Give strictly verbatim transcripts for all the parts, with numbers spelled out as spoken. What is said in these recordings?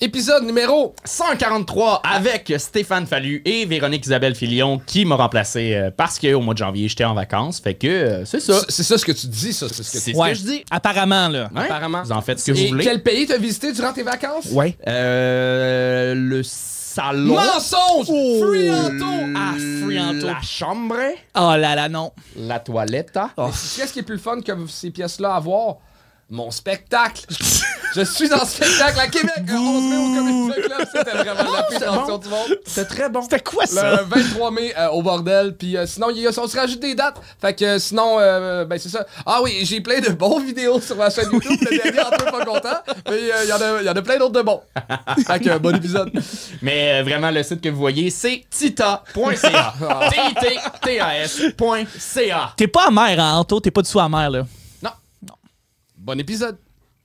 Épisode numéro cent quarante-trois avec Stéphane Fallu et Véronique Isabelle Filion qui m'a remplacé euh, parce qu'au mois de janvier, j'étais en vacances. Fait que euh, c'est ça. C'est ça ce que tu dis, ça. C'est ce que, C'est tu... ce Ouais. que je dis. Apparemment, là. Ouais. Apparemment. Vous en faites ce que vous Et voulez. quel pays t'as visité durant tes vacances? Ouais. Euh, le salon. Mensonge! Oh. Frianto! Ah, Frianto. La chambre. Oh là là, non. La toilette. Oh. Qu'est-ce qui est plus fun que ces pièces-là à voir? Mon spectacle! Je suis en spectacle à Québec! On se met au Comédie Club, c'était vraiment la pire chanson du monde. C'était très bon. C'était quoi ça? Le vingt-trois mai euh, au bordel. Puis euh, sinon, il y a, on se rajoute des dates. Fait que euh, sinon, euh, ben c'est ça. Ah oui, j'ai plein de bons vidéos sur ma chaîne YouTube. Le dernier, en tout pas content. Mais il euh, y, en a, y en a plein d'autres de bons. Fait que euh, bon épisode. Mais euh, vraiment, le site que vous voyez, c'est tita point c a. T I T T A S point C A. T'es pas amer, hein, Anto? T'es pas du tout amer, là. Non. Non. Bon épisode.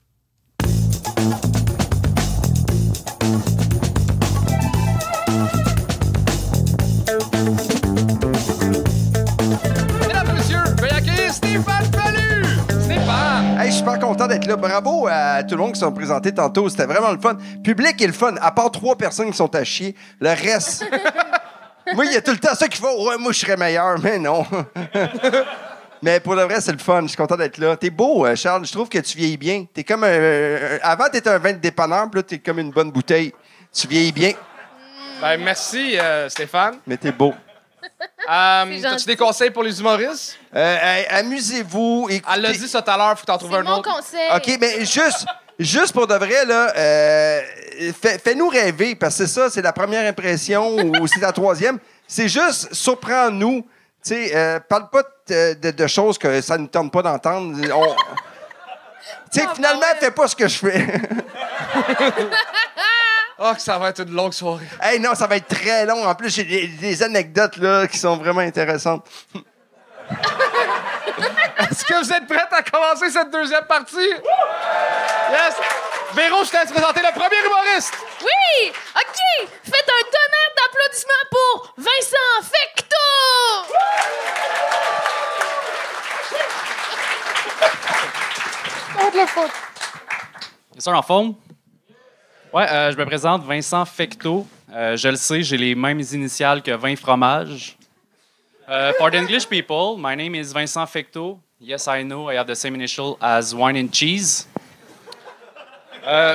Mesdames et messieurs, veuillez accueillir Stéphane Fallu! Stéphane! Hey, je suis super content d'être là. Bravo à tout le monde qui sont présentés tantôt. C'était vraiment le fun. Public est le fun, à part trois personnes qui sont à chier. Le reste... Moi, il y a tout le temps ça qu'il faut. Ouais, moi, je serais meilleur, mais non. Mais pour le vrai, c'est le fun. Je suis content d'être là. T'es beau, euh, Charles. Je trouve que tu vieillis bien. T'es comme un... un- Avant, t'étais un vin de dépanneur, puis là, t'es comme une bonne bouteille. Tu vieillis bien, Ben, merci, euh, Stéphane. mais t'es beau. Euh, C'est T'as-tu gentil. des conseils pour les humoristes? Euh, hey, amusez-vous. Écoutez... Elle l'a dit ça tout à l'heure, faut que t'en trouves C'est un mon autre. conseil. OK, mais juste, juste pour de vrai, là, euh, fais- fais-nous rêver, parce que c'est ça, c'est la première impression ou c'est la troisième. C'est juste, surprends-nous. Tu sais, euh, parle pas de, de- de choses que ça ne tente pas d'entendre. On- Tu sais, Ah, finalement, ben ouais. fais pas ce que je fais. Oh, que ça va être une longue soirée. Hey, non, ça va être très long. En plus, j'ai des, des anecdotes là, qui sont vraiment intéressantes. Est-ce que vous êtes prête à commencer cette deuxième partie? Yes! Véro, je t'ai présenté le premier humoriste! Oui! OK! Faites un tonnerre d'applaudissements pour Vincent Fecto! Bien sûr, en forme? Ouais, euh, je me présente Vincent Fecto. Euh, je le sais, j'ai les mêmes initiales que vingt fromages. Uh, for the English people, my name is Vincent Fecto. Yes, I know, I have the same initial as wine and cheese. Euh,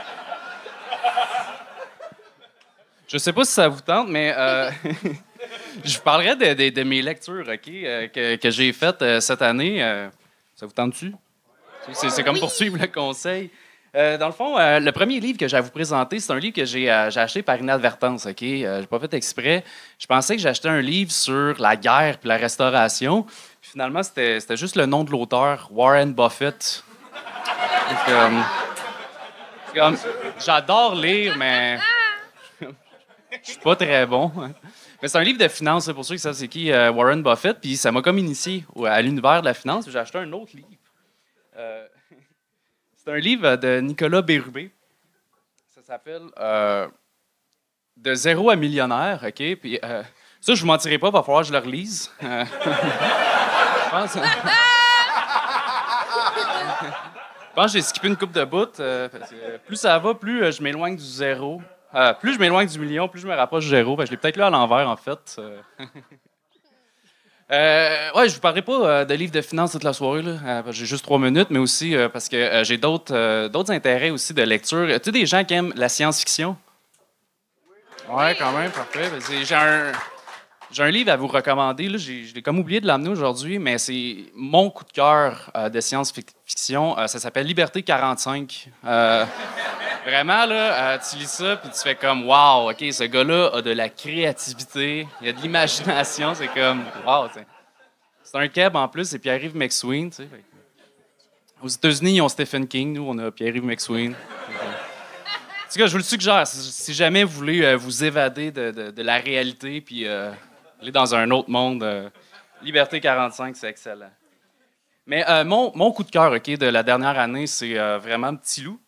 je sais pas si ça vous tente, mais euh, je vous parlerai de, de- de mes lectures, OK, euh, que, que j'ai faites euh, cette année. Euh, ça vous tente-tu? C'est, c'est comme Oui. poursuivre le conseil. Euh, dans le fond, euh, le premier livre que j'ai à vous présenter, c'est un livre que j'ai, euh, j'ai acheté par inadvertance, OK? Euh, j'ai pas fait exprès. Je pensais que j'achetais un livre sur la guerre puis la restauration. Puis finalement, c'était, c'était juste le nom de l'auteur, Warren Buffett. Donc, euh, c'est comme, j'adore lire, mais je suis pas très bon. Mais c'est un livre de finance, c'est pour ceux qui savent c'est qui euh, Warren Buffett. Puis ça m'a comme initié au- à l'univers de la finance. Puis j'ai acheté un autre livre. Euh, c'est un livre de Nicolas Bérubé. Ça s'appelle euh, De zéro à millionnaire, OK? Puis euh, ça, je vous mentirai pas, il va falloir que je le relise. Euh, je pense... Je pense que j'ai skippé une coupe de bouts. euh, parce que plus ça va, plus euh, je m'éloigne du zéro. Euh, plus je m'éloigne du million, plus je me rapproche du zéro. Fait que je l'ai peut-être lu à l'envers, en fait. Euh, Euh, ouais, je vous parlerai pas euh, de livres de finances toute la soirée, là. Euh, parce que j'ai juste trois minutes, mais aussi euh, parce que euh, j'ai d'autres, euh, d'autres intérêts aussi de lecture. Tu sais, des gens qui aiment la science-fiction? Ouais, quand même, parfait. Ben, c'est- J'ai un, j'ai un livre à vous recommander. Là. J'ai, je l'ai comme oublié de l'amener aujourd'hui, mais c'est mon coup de cœur euh, de science-fiction. Euh, ça s'appelle Liberté quarante-cinq. Euh, Vraiment, là, euh, tu lis ça, puis tu fais comme, wow, OK, ce gars-là a de la créativité, il a de l'imagination, c'est comme, wow, t'sais. C'est un keb en plus, c'est Pierre-Yves McSween, tu sais. Fait que- Aux États-Unis, ils ont Stephen King, nous, on a Pierre-Yves McSween. En tout cas, je vous le suggère, si, si jamais vous voulez euh, vous évader de, de- de la réalité, puis euh, aller dans un autre monde, euh, Liberté quarante-cinq, c'est excellent. Mais euh, mon, mon coup de cœur, OK, de la dernière année, c'est euh, vraiment Petit Loup.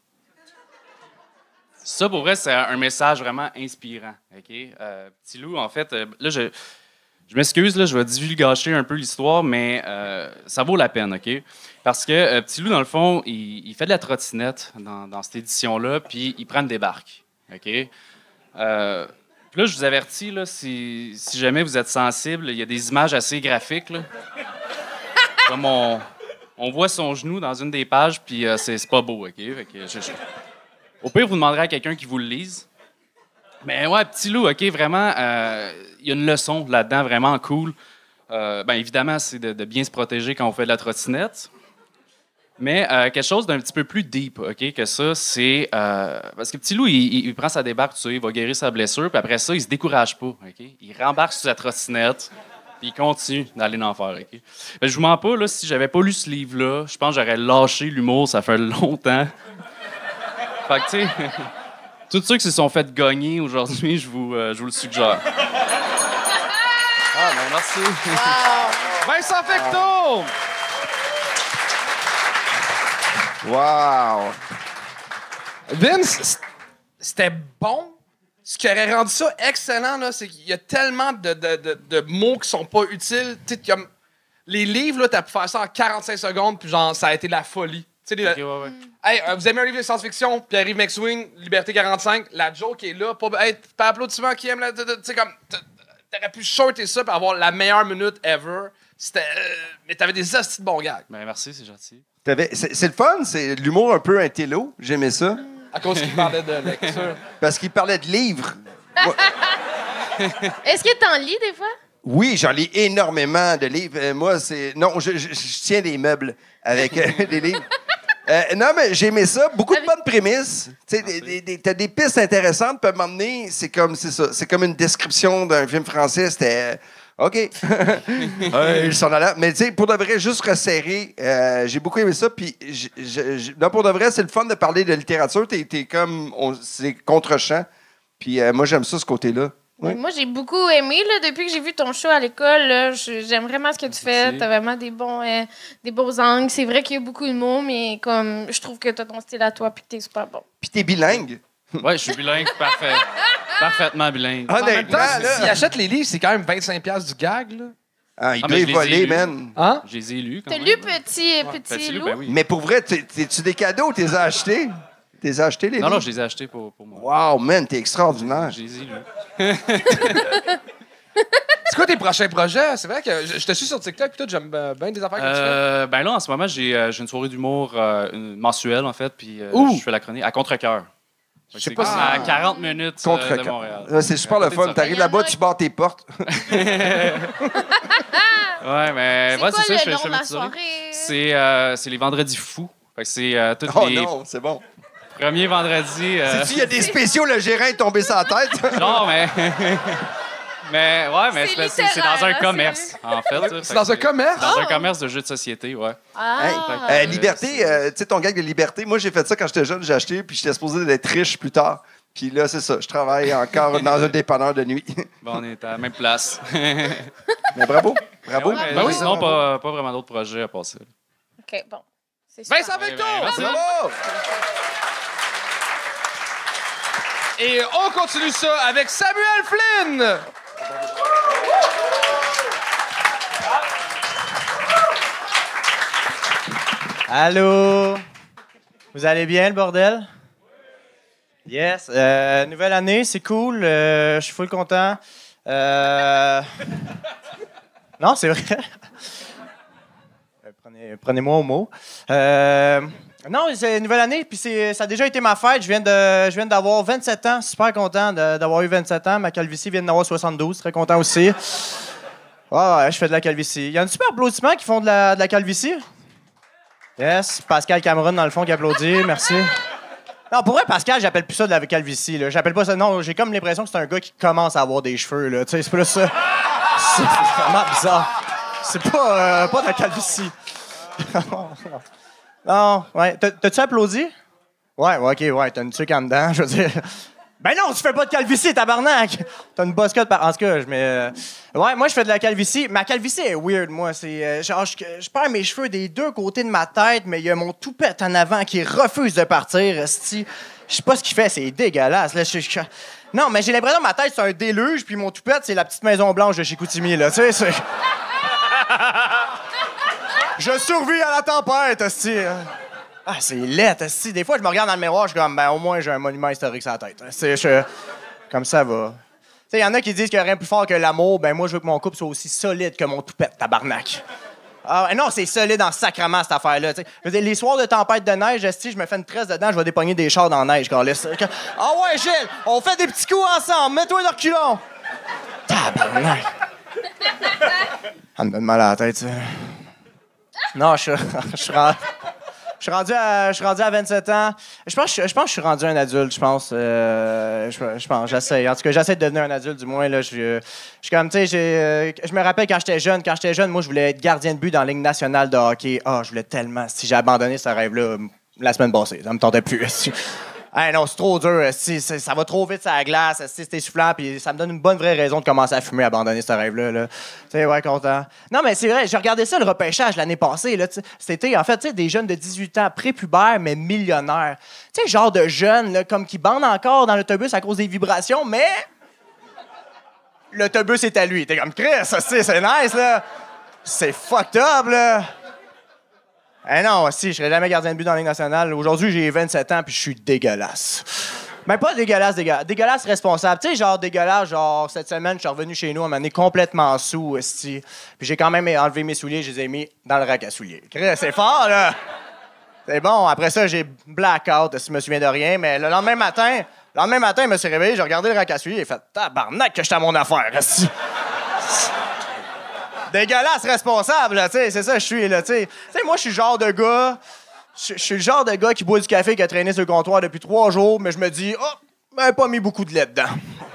Ça, pour vrai, c'est un message vraiment inspirant. OK? Euh, Petit Loup, en fait, euh, là, je, Je m'excuse, là, je vais divulgacher un peu l'histoire, mais euh, ça vaut la peine, OK? Parce que euh, Petit Loup, dans le fond, il, il fait de la trottinette dans, dans cette édition-là, puis il prend une débarque, OK? Euh, puis là, je vous avertis, là, si, si jamais vous êtes sensible, il y a des images assez graphiques, là. Comme on, on voit son genou dans une des pages, puis euh, c'est, c'est pas beau, OK? Fait que je, je... Au pire, vous demanderez à quelqu'un qui vous le lise. Mais ouais, Petit Loup, OK, vraiment, euh, il y a une leçon là-dedans vraiment cool. Euh, bien évidemment, c'est de, de bien se protéger quand on fait de la trottinette. Mais euh, quelque chose d'un petit peu plus deep, OK, que ça, c'est... Euh, parce que Petit Loup, il, il, il prend sa débarque, tu sais, il va guérir sa blessure, puis après ça, il se décourage pas, OK? Il rembarque sur sa trottinette, puis il continue d'aller en faire, OK? Mais je vous mens pas, là, si j'avais pas lu ce livre-là, je pense que j'aurais lâché l'humour, ça fait longtemps. Fait que, tu sais... Tous ceux qui se sont fait gagner aujourd'hui, je vous, euh, je vous le suggère. Ah, ben merci. Vincent Fecteau! Wow! Vince, c'était bon. Ce qui aurait rendu ça excellent, là, c'est qu'il y a tellement de, de, de, de mots qui sont pas utiles. Tu sais, comme les livres, là, t'as pu faire ça en quarante-cinq secondes, puis genre, ça a été la folie. Tu sais, les- Okay, ouais, ouais. Hey, euh, vous aimez un livre de science-fiction, Pierre-Yves McSween, Liberté quarante-cinq, la joke est là. Pas, hey, par applaudissement qui aime la. Tu sais, comme. T'aurais pu shorter ça pour avoir la meilleure minute ever. C'était. Euh, mais t'avais des hosties de bons gags. Ben merci, c'est gentil. T'avais- C'est c'est le fun, c'est de l'humour un peu intello. J'aimais ça. À cause qu'il parlait de lecture. Parce qu'il parlait de livres. Moi- Est-ce que t'en lis des fois? Oui, j'en lis énormément de livres. Euh, moi, c'est. Non, je, je- je tiens des meubles avec euh, des livres. Euh, non, mais j'aimais ça. Beaucoup de Avec- bonnes prémices. Tu sais, des- des- des- t'as des pistes intéressantes. Puis à un moment donné, c'est comme, c'est ça. C'est comme une description d'un film français. C'était. euh, OK. Euh, ils sont allés. Mais tu sais, pour de vrai, juste resserrer, euh, j'ai beaucoup aimé ça. Puis, j- j- j- non, pour de vrai, c'est le fun de parler de littérature. T'es, t'es comme. on- c'est contre-champ. Puis, euh, moi, j'aime ça, ce côté-là. Oui. Moi, j'ai beaucoup aimé, là, depuis que j'ai vu ton show à l'école. Là, je- j'aime vraiment ce que tu fais. Merci. T'as vraiment des bons, euh, des beaux angles. C'est vrai qu'il y a beaucoup de mots, mais comme je trouve que t'as ton style à toi puis que t'es super bon. Puis, t'es bilingue. Ouais, je suis bilingue, parfait. Parfaitement bilingue. En même Honnêtement, temps, là. s'il achète les livres, c'est quand même vingt-cinq dollars du gag, là. Ah, il Ah, doit mais y je les ai voler, lus. man. Hein? Je les ai lus quand T'as même. lu Petit, petit, Petit Loup? Loup, ben oui. Mais pour vrai, t'es- t'es-tu des cadeaux ou t'es as achetés? T'es as achetés, les Non, non, livres? je les ai achetés pour, pour moi. Wow, man, t'es extraordinaire. Je les ai lus. C'est quoi tes prochains projets? C'est vrai que je, je te suis sur TikTok et tout, j'aime euh, bien des affaires que tu fais. Euh, ben là, en ce moment, j'ai, euh, j'ai une soirée d'humour euh, une- mensuelle, en fait, puis euh, Où? je fais la chronique à Contre-Cœur. Je sais C'est pas comme si- à quarante minutes euh, Contre de Montréal. Ouais, c'est super À le côté de fun. ça. T'arrives Il y en là-bas, a- tu barres tes portes. Ouais, mais C'est ouais, quoi c'est ça, le je fais, nom je fais de ma la petite soirée. soirée? C'est, euh, c'est les vendredis fous. Fait que c'est euh, tous Oh les non, c'est bon. premiers vendredis. euh, Sais-tu, il y a des spéciaux, le gérant est tombé sur la tête. Non, mais. Mais ouais, mais C'est c'est, c'est, c'est dans littéraire, un hein, commerce, en fait. ça. C'est Fait dans que un commerce? Dans un Oh! commerce de jeux de société, ouais. Ah! Hey, fait euh, que- liberté, euh, tu sais, ton gag de liberté, moi, j'ai fait ça quand j'étais jeune, j'ai acheté, puis j'étais supposé d'être riche plus tard. Puis là, c'est ça, je travaille encore dans un dépanneur de nuit. Bon, on est à la même place. Mais bravo, bravo. Ouais, mais Ben oui, sinon, bravo. pas, pas vraiment d'autres projets à passer. OK, bon. C'est super. Vincent Fecteau! Ouais, ben, merci. Bravo! Et on continue ça avec Samuel Flynn! Allô? Vous allez bien, le bordel? Yes. Euh, nouvelle année, c'est cool. euh, je suis full content. Euh, Non, c'est vrai. Euh, Prenez, prenez-moi au mot. Euh, Non, c'est une nouvelle année, puis c'est, ça a déjà été ma fête. Je viens, de, je viens d'avoir vingt-sept ans. Super content de- d'avoir eu vingt-sept ans. Ma calvitie vient d'en avoir soixante-douze. Très content aussi. Ouais, ouais, je fais de la calvitie. Il y a un super applaudissement qui font de la, de la calvitie. Yes, Pascal Cameron dans le fond qui applaudit, merci. Non, pour vrai, Pascal, j'appelle plus ça de la calvitie. Là. J'appelle pas ça. Non, j'ai comme l'impression que c'est un gars qui commence à avoir des cheveux. Là. Tu sais, c'est plus ça. C'est vraiment bizarre. C'est pas, euh, pas de la calvitie. Non, ouais. T'as- T'as-tu applaudi? Ouais, ouais, ok, ouais. T'as une tuque en dedans, je veux dire. Ben non, tu fais pas de calvitie, tabarnak! T'as une bosse cut par... En tout cas, je mets... euh, Ouais, moi, je fais de la calvitie. Ma calvicie est weird, moi. C'est euh, genre, je, je perds mes cheveux des deux côtés de ma tête, mais il y a mon toupette en avant qui refuse de partir, esti. Je sais pas ce qu'il fait, c'est dégueulasse, là. Je- je- Non, mais j'ai l'impression que ma tête, c'est un déluge, puis mon toupette, c'est la petite Maison Blanche de chez Chicoutimi, là. Tu sais, c'est... Je survis à la tempête, esti. Ah, c'est laid, esti. Des fois, je me regarde dans le miroir, je suis comme, ben, au moins, j'ai un monument historique sur la tête. C'est, je... Comme ça va. Tu sais, il y en a qui disent qu'il n'y a rien de plus fort que l'amour. Ben, moi, je veux que mon couple soit aussi solide que mon toupette, tabarnak. Ah, non, c'est solide en sacrement, cette affaire-là. Tu sais. Je veux dire, les soirs de tempête de neige, esti, je me fais une tresse dedans, je vais dépogner des chars dans la neige, quand laisse. Ah ouais, Gilles, on fait des petits coups ensemble, mets-toi le reculon. Tabarnak. Ça me donne mal à la tête, ça. Non, je suis- je suis rendu... Je suis rendu à, je suis rendu à vingt-sept ans. Je pense, que je je pense que je suis rendu un adulte, je pense. Euh, je, je pense, j'essaie. En tout cas, j'essaie de devenir un adulte, du moins. Là, je, je suis comme, tu sais, j'ai, euh, je me rappelle quand j'étais jeune. Quand j'étais jeune, moi, je voulais être gardien de but dans la Ligue nationale de hockey. Ah, je voulais tellement. Si j'ai abandonné ce rêve-là la semaine passée, ça me tentait plus. Hey, non, c'est trop dur. Si, ça va trop vite sur la glace. Si, c'est essoufflant. Puis ça me donne une bonne vraie raison de commencer à fumer, abandonner ce rêve-là. Là. Tu sais, ouais, content. Non, mais c'est vrai, j'ai regardé ça, le repêchage, l'année passée. Là, c'était, en fait, tu sais, des jeunes de dix-huit ans, prépubères, mais millionnaires. Tu sais, genre de jeunes, là, comme qui bandent encore dans l'autobus à cause des vibrations, mais l'autobus est à lui. T'es comme, Chris, ça, c'est c'est nice, là. C'est fucked up, là. Eh non, si, je serais jamais gardien de but dans la Ligue nationale. Aujourd'hui, j'ai vingt-sept ans puis je suis dégueulasse. Mais pas dégueulasse, dégueulasse, dégueulasse responsable. Tu sais, genre dégueulasse, genre cette semaine, je suis revenu chez nous à m'amener complètement sous, esti. Puis j'ai quand même enlevé mes souliers, je les ai mis dans le rack à souliers. Chris, c'est fort, là! C'est bon, après ça, j'ai blackout, si je me souviens de rien, mais le lendemain matin, le lendemain matin, je me suis réveillé, j'ai regardé le rack à souliers, j'ai fait tabarnak que j'étais à mon affaire, esti. Dégueulasse responsable, là, tu sais, c'est ça, je suis, là, tu sais. Tu sais, moi, je suis le genre de gars, je je suis le genre de gars qui boit du café, qui a traîné sur le comptoir depuis trois jours, mais je me dis, oh, ben, pas mis beaucoup de lait dedans.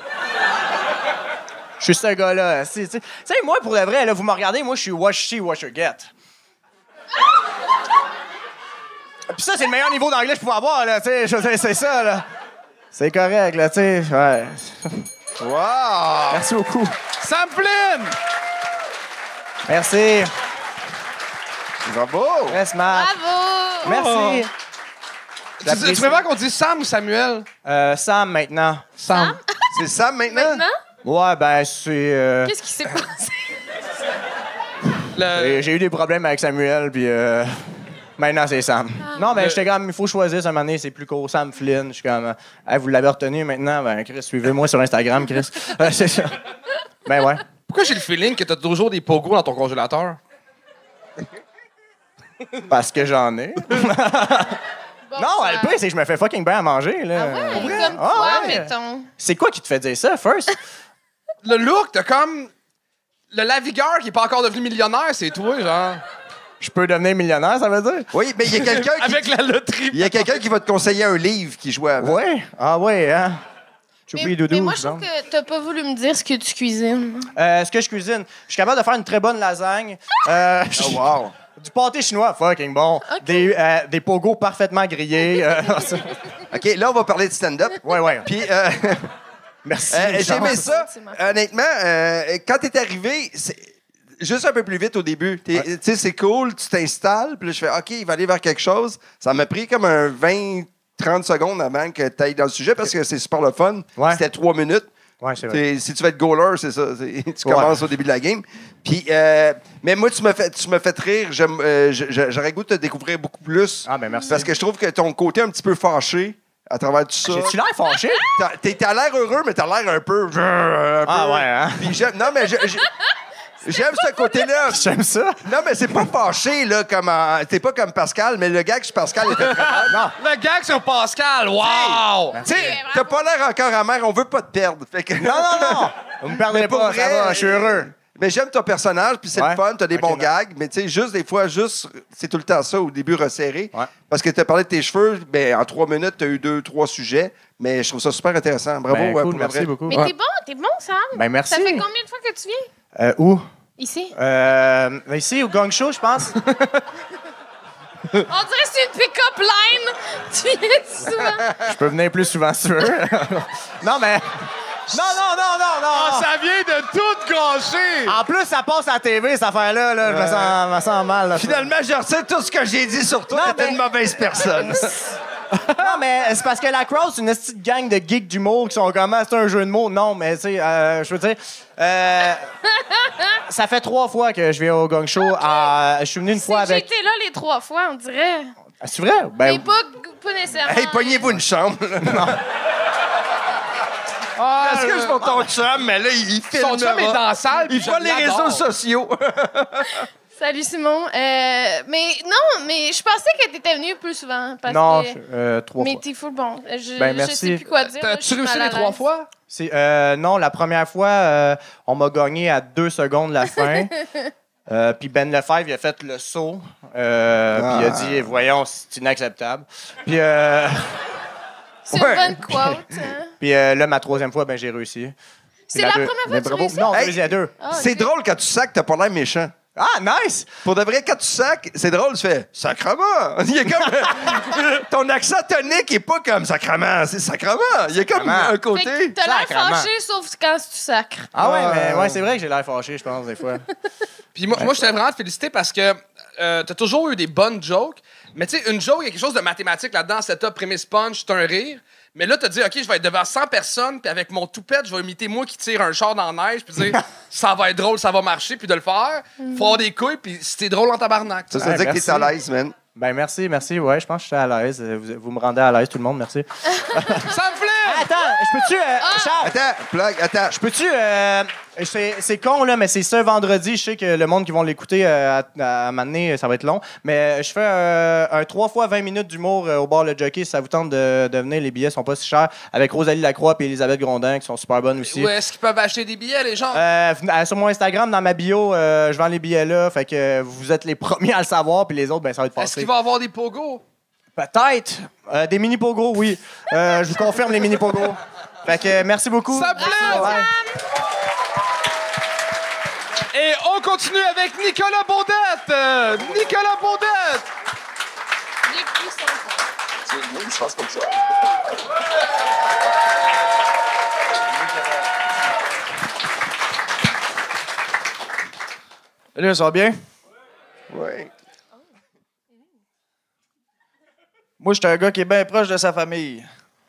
Je suis ce gars-là, tu sais. Tu sais, moi, pour de vrai, là, vous me regardez, moi, je suis wash see, wash get. Puis ça, c'est le meilleur niveau d'anglais que je pouvais avoir, là, tu sais, je- c'est c'est ça, là. C'est correct, là, tu sais, ouais. Wow! Merci beaucoup. Sam Flynn! Merci. Bravo! Merci, Matt. Bravo! Merci. Tu, tu tu préfères qu'on dise Sam ou Samuel? Euh, Sam, maintenant. Sam. C'est Sam maintenant? Maintenant, Ouais, ben, c'est... euh, qu'est-ce qui s'est passé? Le- J'ai j'ai eu des problèmes avec Samuel, puis euh, maintenant, c'est Sam. Non, mais Le- j'étais comme, il faut choisir, cette année, c'est plus court. Sam Flynn. Je suis comme, euh, hey, vous l'avez retenu maintenant? Ben, Chris, suivez-moi sur Instagram, Chris. Euh, c'est ça. Ben, ouais. Pourquoi j'ai le feeling que t'as toujours des pogos dans ton congélateur? Parce que j'en ai. Bon, Non, ça- le pire, c'est que je me fais fucking bien à manger, là. Ah ouais, Pour vrai? comme Ah quoi, ouais. mettons. C'est quoi qui te fait dire ça, first? Le look, t'as comme... Le lavigueur qui est pas encore devenu millionnaire, c'est toi, genre. Je peux devenir millionnaire, ça veut dire? Oui, mais il y a quelqu'un qui... Avec la loterie. Il y a quelqu'un qui va te conseiller un livre qui joue avant. Ouais. Ah ouais, hein? Mais, Choupi doudou, mais moi, je donc. trouve que t'as pas voulu me dire ce que tu cuisines. Euh, ce que je cuisine, je suis capable de faire une très bonne lasagne. Euh, Oh, wow! Du pâté chinois, fucking bon. Des, euh, des pogos parfaitement grillés. euh, ça- OK, là, on va parler de stand-up. ouais, ouais. Puis, euh, Merci. euh, j'ai aimé Chance. ça. C'est ma faute. Honnêtement, euh, quand t'es arrivé, c'est juste un peu plus vite au début. T'es- Tu sais, c'est cool, tu t'installes, puis là, je fais OK, il va aller vers quelque chose. Ça m'a pris comme un vingt trente secondes avant que tu ailles dans le sujet parce que c'est super le fun. Ouais. C'était trois minutes. Ouais, c'est vrai. T'sais, si tu veux être goaler, c'est ça. C'est- Tu commences au début de la game. Puis, euh, mais moi, tu me fais, tu me fait rire. J'aime, euh, je- je- J'aurais le goût de te découvrir beaucoup plus. Ah, ben merci. Parce que je trouve que ton côté un petit peu fâché à travers tout ça. J'ai-tu l'air fâché? T'as- T'es t'as l'air heureux, mais t'as l'air un peu. un peu- Ah, ouais, hein? Puis j'aime. Non, mais je- je- j'aime ce côté-là. J'aime ça. Non, mais c'est pas fâché, là, comme. en- T'es pas comme Pascal, mais le gars que je suis Pascal était très bon. Non. Le gag sur Pascal, wow! Tu sais, t'as pas l'air encore amer, on veut pas te perdre. Fait que... Non, non, non. Vous me perdrez Mais pour pas, vrai, ça va, je suis heureux. Mais j'aime ton personnage, puis c'est Ouais. le fun, t'as des Ok, bons non. gags, mais tu sais, juste des fois, juste, c'est tout le temps ça, au début resserré. Ouais. Parce que t'as parlé de tes cheveux, ben, en trois minutes, t'as eu deux, trois sujets, mais je trouve ça super intéressant. Bravo, Ben, ouais, cool, pour le merci vrai. beaucoup. Mais t'es bon, t'es bon, Sam. Ben, merci. Ça fait combien de fois que tu viens? Euh, où? Ici? Euh, ici, au Gong Show, je pense. On dirait que c'est une pick-up line. Tu viens souvent. Je peux venir plus souvent si tu veux. Non, mais... Non, non, non, non, non! Ah, ça vient de tout gâcher! En plus, ça passe à la T V, cette affaire-là. Là. Je me sens, me sens mal. Là, Finalement, je retiens tout ce que j'ai dit sur toi. Non, T'étais mais- une mauvaise personne. Non, mais c'est parce que la crowd, c'est une petite gang de geeks d'humour qui sont comme, ah, c'est un jeu de mots. Non, mais tu sais, euh, je veux dire, euh, ça fait trois fois que je viens au Gong Show. À- je suis venu une fois J'ai avec. été là les trois fois, on dirait. Ah, c'est vrai? Mais Ben, pas, pas nécessairement. Hey, pognez-vous une chambre. là. Parce que je pour ton chum, mais là, il filme. Son chum est dans la salle. Il puis voit je les l'adore. réseaux sociaux. Salut Simon. Euh, mais non, mais je pensais que t'étais venu plus souvent. Parce non, que... je- euh, trois mais fois. t'es full bon. Je, Ben, je merci. sais plus quoi dire. là, je T'as-tu suis réussi mal à les trois l'aise. fois? C'est, euh, non, la première fois, euh, on m'a gagné à deux secondes de la fin. Euh, puis Ben Lefebvre, il a fait le saut. Euh, Puis il a dit, voyons, c'est inacceptable. Puis, euh, C'est Ouais. une bonne quote. Hein? puis euh, là, ma troisième fois, ben, j'ai réussi. C'est la deux- première fois mais que tu bravo. réussis? Non, Hey. deuxième deux. Ah, C'est ok. drôle quand tu sacs, t'as pas l'air méchant. Ah, nice! Pour de vrai, quand tu sacs, c'est drôle, tu fais sacrement. Il est comme. Ton accent tonique est pas comme sacrement, c'est sacrement. Il est comme Sacrement. un Fait côté. que t'as l'air Sacrement. fâché, sauf quand tu sacres. Ah ouais, Ouais. mais ouais, c'est vrai que j'ai l'air fâché, je pense, des fois. Puis moi, moi je t'aimerais vraiment te féliciter parce que euh, t'as toujours eu des bonnes jokes. Mais tu sais, une joke, il y a quelque chose de mathématique là-dedans. Setup, prémisse, punch, c'est un rire. Mais là, t'as dit, OK, je vais être devant cent personnes, puis avec mon toupette, je vais imiter moi qui tire un char dans la neige, puis dire, ça va être drôle, ça va marcher, puis de le faire. Faut avoir des couilles, puis c'était drôle en tabarnak. Ça, tu ça sais. veut dire que merci. t'es à l'aise, man. Ben merci, merci. Ouais, je pense que je suis à l'aise. Vous, vous me rendez à l'aise, tout le monde, merci. Ça me plaît! Attends, je peux-tu... euh, Charles, Attends, plug, attends. je peux-tu... euh, c'est, c'est con, là, mais c'est ce vendredi. Je sais que le monde qui vont l'écouter euh, à, à m'amener, ça va être long. Mais je fais euh, un trois fois vingt minutes d'humour euh, au bar Le Jockey. Si ça vous tente de, de venir, les billets sont pas si chers. Avec Rosalie Lacroix et Elisabeth Grondin, qui sont super bonnes aussi. Où est-ce qu'ils peuvent acheter des billets, les gens? Euh, euh, sur mon Instagram, dans ma bio, euh, je vends les billets là. Fait que euh, vous êtes les premiers à le savoir, puis les autres, ben ça va être Est-ce passé. qu'il va y avoir des pogos? Peut-être. Euh, des mini pogos, oui. Euh, je vous confirme les mini pogos. Fait que euh, merci beaucoup. Ça me plaît! Ouais. Et on continue avec Nicolas Baudette! Euh, Nicolas Baudette! J'ai plus sympa. Là, ça va bien? Ouais. Moi, je suis un gars qui est bien proche de sa famille.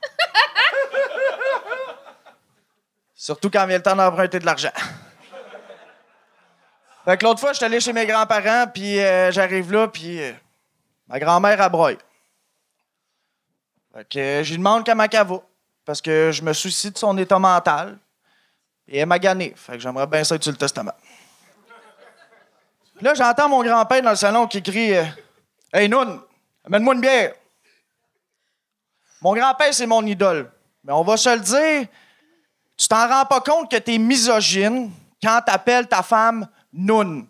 Surtout quand vient le temps d'emprunter de l'argent. Fait que l'autre fois, je suis allé chez mes grands-parents, puis euh, j'arrive là, puis euh, ma grand-mère a broye. Fait que euh, je lui demande comment elle va, parce que je me soucie de son état mental. Et elle m'a gagné. Fait que j'aimerais bien ça être sur le testament. Puis là, j'entends mon grand-père dans le salon qui crie euh, Hey, Noun, amène-moi une bière. Mon grand-père, c'est mon idole. Mais on va se le dire, tu t'en rends pas compte que t'es misogyne quand t'appelles ta femme Noun.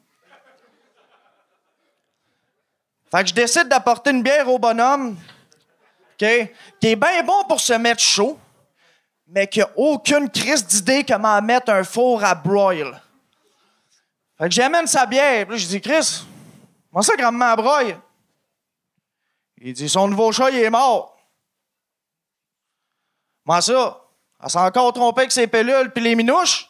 Fait que je décide d'apporter une bière au bonhomme, OK, qui est bien bon pour se mettre chaud, mais qui a aucune crise d'idée comment mettre un four à broil. Fait que j'amène sa bière. Puis là, je dis, Chris, comment ça, grand-maman broye? Il dit, son nouveau chat, il est mort. Comment ça? Elle s'est encore trompée avec ses pilules puis les minouches?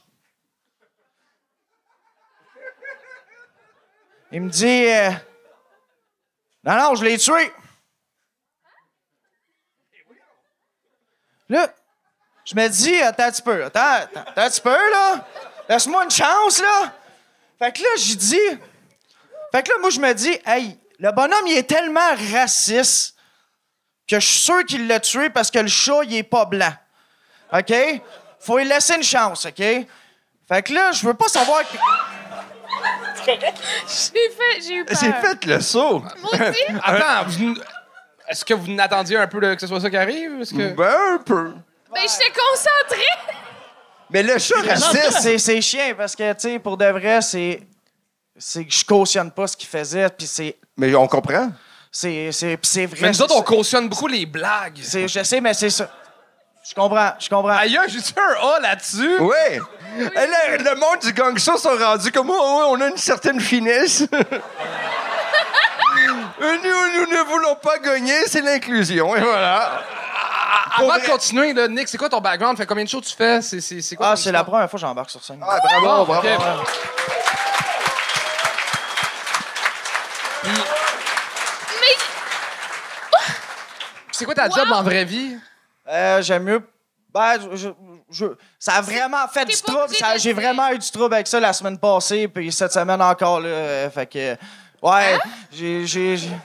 Il me dit, euh, non, non, je l'ai tué. Là, je me dis, attends un petit peu, attends, attends, attends un petit peu, là. Laisse-moi une chance, là. Fait que là, j'ai dit... Fait que là, moi, je me dis, hey, le bonhomme, il est tellement raciste que je suis sûr qu'il l'a tué parce que le chat, il est pas blanc. OK? Faut lui laisser une chance, OK? Fait que là, je veux pas savoir... Que... J'ai fait, j'ai eu peur. J'ai fait le saut. Moi aussi. Attends, vous- est-ce que vous n'attendiez un peu de- que ce soit ça qui arrive? Est-ce que... Ben, un peu. Ben, j'étais concentrée. Mais le chat Non, raciste, c'est, c'est chiant parce que, tu sais, pour de vrai, c'est... C'est que je cautionne pas ce qu'il faisait, puis c'est... mais on comprend. C'est, c'est, puis c'est vrai. Mais nous c'est autres, on ça. cautionne beaucoup les blagues. C'est, je sais, mais c'est ça. Je comprends, je comprends. Aïe, j'ai-tu un A là-dessus? Oui. Le, le monde du gang show sont rendus comme oh, ouais, on a une certaine finesse. Eux Euh, nous, nous ne voulons pas gagner, c'est l'inclusion, et voilà. Avant de continuer, là, Nick, c'est quoi ton background? Fait combien de shows tu fais? C'est, c'est, c'est quoi Ah, ton c'est la histoire? première fois que j'embarque sur scène. Ah, bravo, bravo. ok. Mais C'est quoi ta Wow! job dans la vraie vie? Euh, j'aime mieux. Ben, je, je- je- ça a vraiment fait T'es du pas trouble. obligé Ça- de J'ai le vraiment eu du trouble avec ça la semaine passée, puis cette semaine encore, là. euh, fait que. Ouais, Hein? j'ai. j'ai- j'ai-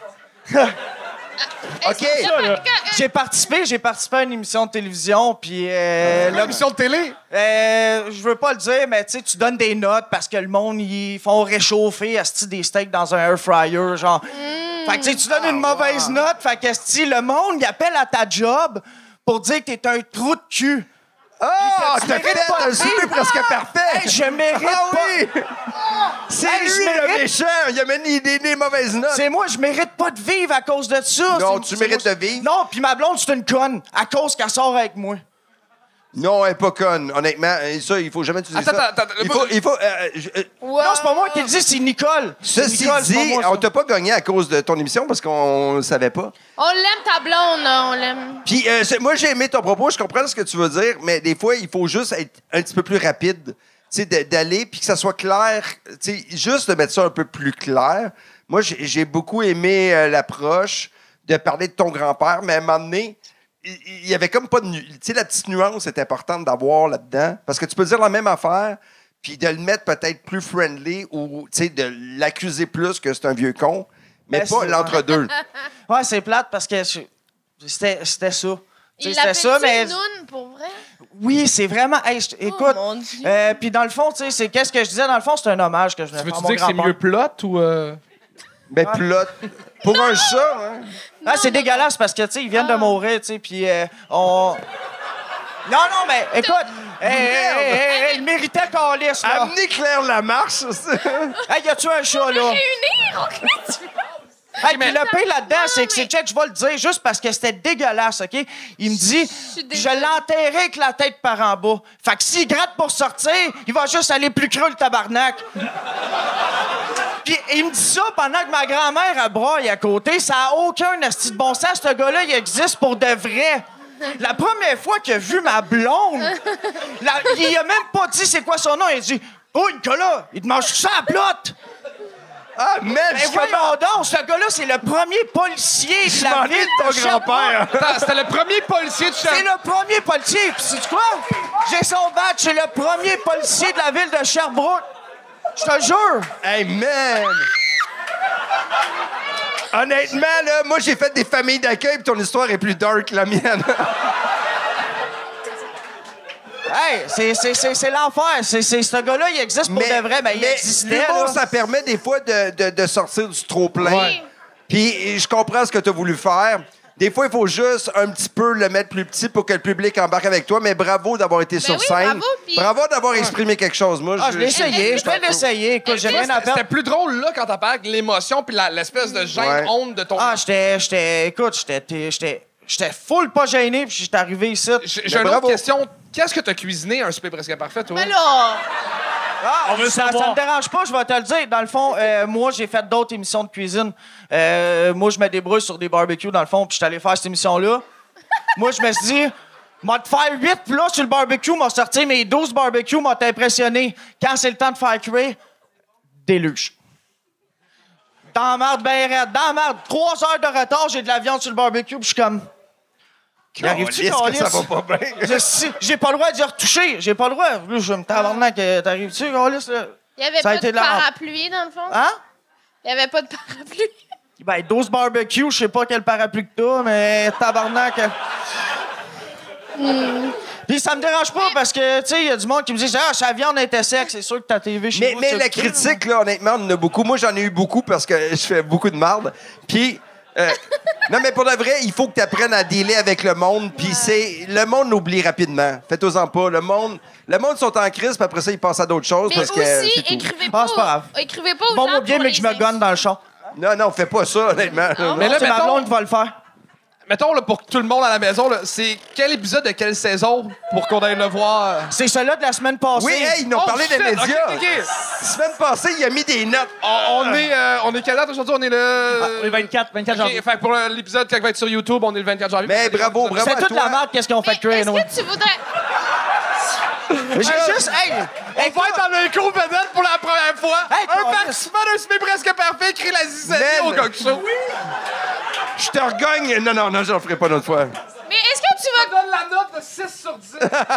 OK. J'ai participé, j'ai participé à une émission de télévision, puis euh, là, L'émission de télé? euh, je veux pas le dire, mais tu sais, tu donnes des notes parce que le monde, ils font réchauffer asti, des steaks dans un air fryer, genre. Fait que tu sais, tu donnes une mauvaise note, fait que asti, le monde, il appelle à ta job pour dire que t'es un trou de cul. Ah, tu t'as mérites fait pas un de souper vivre. presque parfait. Hey, je mérite Ah pas. oui! C'est Hey, je lui le mérite- méchant. Il a mené des, des mauvaises notes. C'est moi, je mérite pas de vivre à cause de ça. Non, C'est- tu c'est mérites moi- de vivre. Non, puis ma blonde, c'est une conne, à cause qu'elle sort avec moi. Non, elle est pas conne. Honnêtement, et ça, il faut jamais utiliser Attends, ça. attends, attends, il le faut... bout- Il faut euh, je- euh, wow. Non, c'est pas moi qui le dis, c'est Nicole. C'est ceci Nicole, c'est pas dit, moi, ça. on t'a pas gagné à cause de ton émission parce qu'on le savait pas. On l'aime, ta blonde, là, on l'aime. Puis, euh, c'est- moi, j'ai aimé ton propos. Je comprends ce que tu veux dire, mais des fois, il faut juste être un petit peu plus rapide. Tu sais, de- d'aller, puis que ça soit clair. Tu sais, juste de mettre ça un peu plus clair. Moi, j'ai j'ai beaucoup aimé euh, l'approche de parler de ton grand-père, mais à un moment donné, il il y avait comme pas de... nu- Tu sais, la petite nuance est importante d'avoir là-dedans. Parce que tu peux dire la même affaire, puis de le mettre peut-être plus friendly ou, tu sais, de l'accuser plus que c'est un vieux con, mais Ben, pas c'est- l'entre-deux. Ouais, c'est plate parce que je- c'était c'était ça. Tu sais, Il C'était l'appelle ça, mais. Noun, pour vrai? Oui, c'est vraiment. Hey, je- écoute. mon Dieu. euh, Puis dans le fond, tu sais, c'est qu'est-ce que je disais? Dans le fond, c'est un hommage que je voulais Veux-tu faire à mon dire que c'est grand-père. mieux plot ou... euh? Ben, plot. Pour un chat, hein? Ah, c'est dégueulasse parce que, tu sais, ils viennent de mourir, tu sais, puis euh, on... Non, non, mais écoute, hey, hey, hey, hey, hey, il méritait qu'on lisse, là. Amenez Claire Lamarche, ça. Hey, y a-tu un chat, là? Réunir, OK, tu Hey, puis le pire là-dedans, c'est que c'est check, je vais le dire juste parce que c'était dégueulasse, OK? Il me dit, suis je désolée. l'ai enterré avec la tête par en bas. Fait que s'il gratte pour sortir, il va juste aller plus creux, le tabarnak. Puis il me dit ça pendant que ma grand-mère elle braille à côté. Ça a aucun asti de bon sens. Ce gars-là, il existe pour de vrai. La première fois qu'il a vu ma blonde, la- il a même pas dit c'est quoi son nom. Il a dit « Oh, Nicolas, il te mange ça à la plotte! » Ah, man, Mais je voyons donc, ce gars-là, c'est le premier policier de Je la m'ennuie ville de ton de Sherbrooke. grand-père. Attends, c'était le premier policier de C'est Sherbrooke. le premier policier. Puis sais-tu quoi? J'ai son badge, c'est le premier policier de la ville de Sherbrooke. Je te jure. Hey, man! Honnêtement, là, moi, j'ai fait des familles d'accueil, puis ton histoire est plus dark que la mienne. Hey, c'est, c'est, c'est, c'est l'enfer. C'est, c'est, ce gars-là, il existe pour de vrai, mais, il existait. l'humour, là. ça permet des fois de, de, de sortir du trop-plein. Ouais. Puis je comprends ce que tu as voulu faire. Des fois, il faut juste un petit peu le mettre plus petit pour que le public embarque avec toi, mais bravo d'avoir été sur oui, scène. bravo, puis- d'avoir exprimé quelque chose. Moi, Ah, je l'ai essayé. Je vais l'essayer. Écoute, j'ai rien à C'était perdre. plus drôle là quand t'as parlé avec l'émotion puis la- l'espèce de gêne Ouais. honte de ton. Ah, j'étais, j'étais, écoute, j'étais, j'étais, j'étais full pas gêné, puis j'étais arrivé ici. J'ai j'ai Mais une bravo. autre question. Qu'est-ce que t'as cuisiné un souper presque parfait, toi? Mais là, Ah, ça, ça me dérange pas, je vais te le dire. Dans le fond, euh, moi, j'ai fait d'autres émissions de cuisine. Euh, moi, je me débrouille sur des barbecues, dans le fond, puis je suis allé faire cette émission-là. Moi, je me suis dit, m'a te faire huit plats sur le barbecue, m'a sorti mes douze barbecues, m'a t'impressionné. Quand c'est le temps de faire cuire, déluge. Dans la marde, ben raide, dans la marde. Trois heures de retard, j'ai de la viande sur le barbecue, puis je suis comme... Y arrive-tu, Calisse que câlisse? ça va pas bien. Je- si- J'ai pas le droit d'y retoucher, j'ai pas le droit. Là, je me tabarnak, euh, t'arrives-tu, câlisse, là? il y avait Ça a pas été de de la merde. parapluie, dans le fond. Hein? Il y avait pas de parapluie. Ben, douze barbecues, je sais pas quel parapluie que t'as, mais tabarnak. euh. Puis ça me dérange pas parce que, tu sais, il y a du monde qui me dit « Ah, sa viande était sec, c'est sûr que ta T V chez Mais, vous... mais c'est la le cul. critique, là, honnêtement, on en a beaucoup. Moi, j'en ai eu beaucoup parce que je fais beaucoup de marde. Puis, euh, non, mais pour de vrai, il faut que tu apprennes à dealer avec le monde. Puis, c'est le monde l'oublie rapidement. Faites-en pas. Le monde, le monde sont en crise, puis après ça, ils passent à d'autres choses. Mais parce que aussi, c'est tout. écrivez Ah, pas, c'est pas grave. écrivez pas aux Bon, gens moi, bien, pour mais que je me les gonne dans le champ. Non, non, fais pas ça, honnêtement. Mais là, C'est ma mettons- blonde qui va le faire. mettons, là, pour tout le monde à la maison, là, c'est quel épisode de quelle saison pour qu'on aille le voir? C'est celui-là de la semaine passée. Oui, hey, ils nous ont Oh, parlé des shit, médias. ok, ok. La semaine passée, il a mis des notes. On, on est, euh, on est quelle date aujourd'hui? On est le... Le vingt-quatre, vingt-quatre Ok, janvier. fait que pour le- l'épisode qui va être sur YouTube, on est le vingt-quatre janvier. Mais bravo, bravo C'est à toute toi. la merde, qu'est-ce qu'ils ont fait Mais créer, Est-ce nous. que tu voudrais. J'ai juste. Hey! On va être dans le écho vedette pour la première fois. Hey, un Thomas. participant d'un Super presque parfait crée la zizanie Ben. au coq show. Je te regagne. Non, non, non, j'en ferai pas d'autre fois. Mais est-ce que tu vas. Donne la note de six sur dix.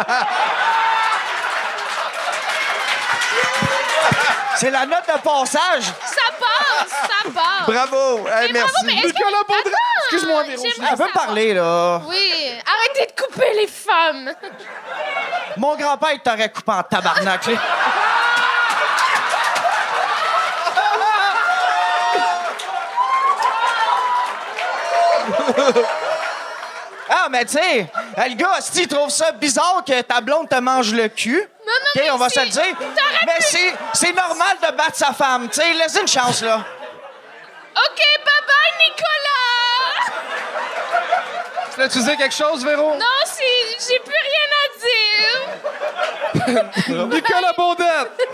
C'est la note de passage. Ça passe, ça passe. Bravo. Hey, Mais merci. bravo, mais est-ce que. Nicolas Baudry. Attends, Excuse-moi, Véro. j'aimerais Elle veut me savoir. parler, là. Oui, arrêtez de couper les femmes. Mon grand-père, il t'aurait coupé en tabarnak, là. Ah, mais tu sais, le gars, si il trouve ça bizarre que ta blonde te mange le cul, Non, non, OK, mais on va se c'est- le dire, t'aurais mais pu- c'est, c'est normal de battre sa femme, tu sais, laisse une chance, là. OK, bye-bye, Nicolas. Tu voulais-tu dire quelque chose, Véro? Non, c'est... j'ai plus rien à dire. Nicolas Baudette.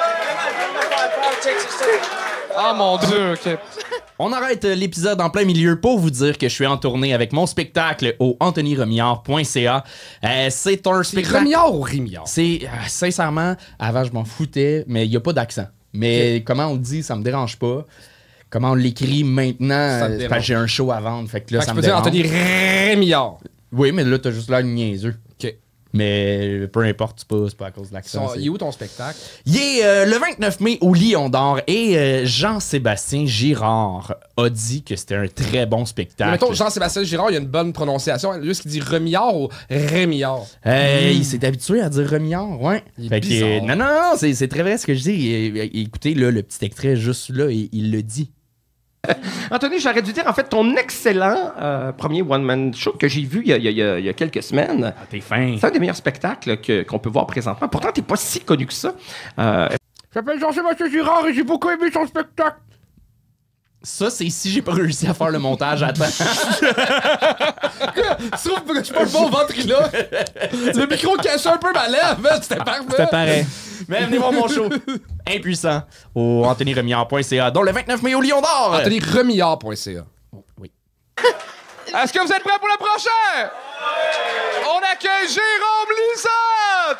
Ah, mon Dieu, OK. On arrête euh, l'épisode en plein milieu pour vous dire que je suis en tournée avec mon spectacle au anthony remillard point c a. Euh, c'est un C'est spectacle... Remillard ou Rémillard? C'est, euh, sincèrement, avant, je m'en foutais, mais il n'y a pas d'accent. Mais comment on le dit, ça me dérange pas. Comment on l'écrit maintenant, Ça te euh, dérange. parce que j'ai un show à vendre, fait que là, Fait que ça tu me peux dire dérange. Anthony Rémillard. Oui, mais là, t'as juste l'air niaiseux. OK. Mais peu importe, c'est pas, c'est pas à cause de l'accent. Son- c'est- Il est où ton spectacle? Il est euh, le vingt-neuf mai au Lion d'Or et euh, Jean-Sébastien Girard a dit que c'était un très bon Mais spectacle. mettons, Jean-Sébastien Girard, il a une bonne prononciation. Lui, est-ce qu'il dit Remillard ou Rémillard? Euh, Il s'est habitué à dire Remillard, ouais. Il est Fait que, bizarre. euh, non, non, non, c'est, c'est très vrai ce que je dis. Euh, euh, Écoutez, là, le petit extrait juste là, il, il le dit. Anthony, j'aurais dû dire, en fait, ton excellent euh, premier one-man show que j'ai vu il y a, il y a- il y a- il y a quelques semaines. Ah, t'es fin. C'est un des meilleurs spectacles que- qu'on peut voir présentement. Pourtant, t'es pas si connu que ça. Euh, Je m'appelle Jean-Sébastien Girard et j'ai beaucoup aimé son spectacle. Ça, c'est si j'ai pas réussi à faire le montage à temps. Tu trouves que je suis pas le bon ventriloque? Le micro cachait un peu ma lèvre, man. C'était parfait. C'était pareil. Mais venez voir mon show. Impuissant. Au anthony remillard point c a, dont le vingt-neuf mai au Lion d'Or. Anthony Remillard point c a. Oui. Est-ce que vous êtes prêts pour le prochain? On accueille Jérôme Lisotte!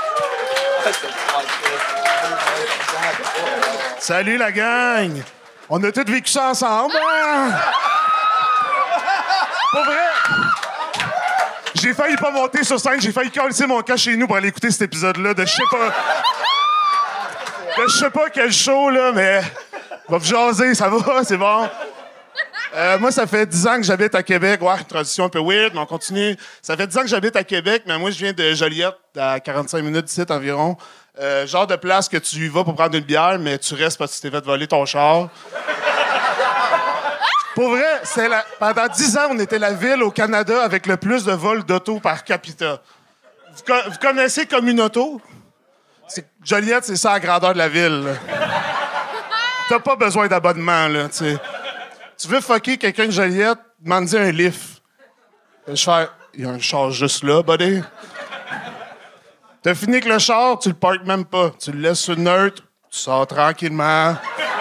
Salut la gang! On a tous vécu ça ensemble, hein? Pas vrai? J'ai failli pas monter sur scène, j'ai failli coller mon cas chez nous pour aller écouter cet épisode-là de je sais pas. De je sais pas quel show, là, mais. Va vous jaser, ça va, c'est bon. Euh, moi, ça fait dix ans que j'habite à Québec. Ouais, une tradition un peu weird, mais on continue. Ça fait dix ans que j'habite à Québec, mais moi, je viens de Joliette, à quarante-cinq minutes d'ici environ. Euh, genre de place que tu y vas pour prendre une bière, mais tu restes parce que tu t'es fait voler ton char. Pour vrai, c'est la... pendant dix ans, on était la ville au Canada avec le plus de vols d'auto par capita. Vous, co- vous connaissez Communauto? C'est... Joliette, c'est ça la grandeur de la ville. là. T'as pas besoin d'abonnement, là, tu sais. Tu veux fucker quelqu'un de Joliette, demande-lui un lift. Je fais, il y a un char juste là, buddy. T'as fini avec le char, tu le parques même pas. Tu le laisses sur neutre, tu sors tranquillement.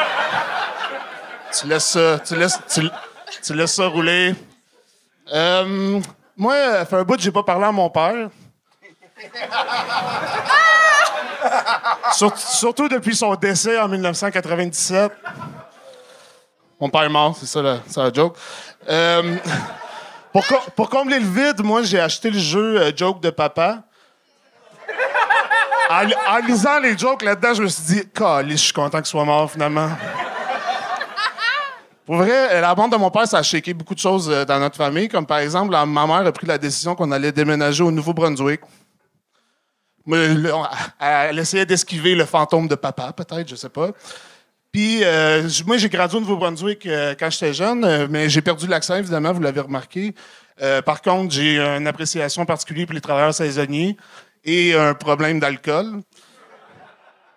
Tu laisses ça, tu laisses, tu, tu laisses ça rouler. Euh, moi, ça fait un bout que j'ai pas parlé à mon père. Sur- surtout depuis son décès en dix-neuf cent quatre-vingt-dix-sept. Mon père est mort, c'est ça la, c'est la joke. Euh, pour, co- pour combler le vide, moi, j'ai acheté le jeu euh, Joke de papa. En, li- en lisant les jokes là-dedans, je me suis dit, calisse, je suis content qu'il soit mort finalement. Pour vrai, la bande de mon père, ça a shaké beaucoup de choses euh, dans notre famille. Comme par exemple, la- ma mère a pris la décision qu'on allait déménager au Nouveau-Brunswick. Moi, le- on- elle, elle essayait d'esquiver le fantôme de papa, peut-être, je sais pas. Puis, euh, j- moi, j'ai gradué au Nouveau-Brunswick euh, quand j'étais jeune, euh, mais j'ai perdu l'accent, évidemment, vous l'avez remarqué. Euh, par contre, j'ai une appréciation particulière pour les travailleurs saisonniers et un problème d'alcool.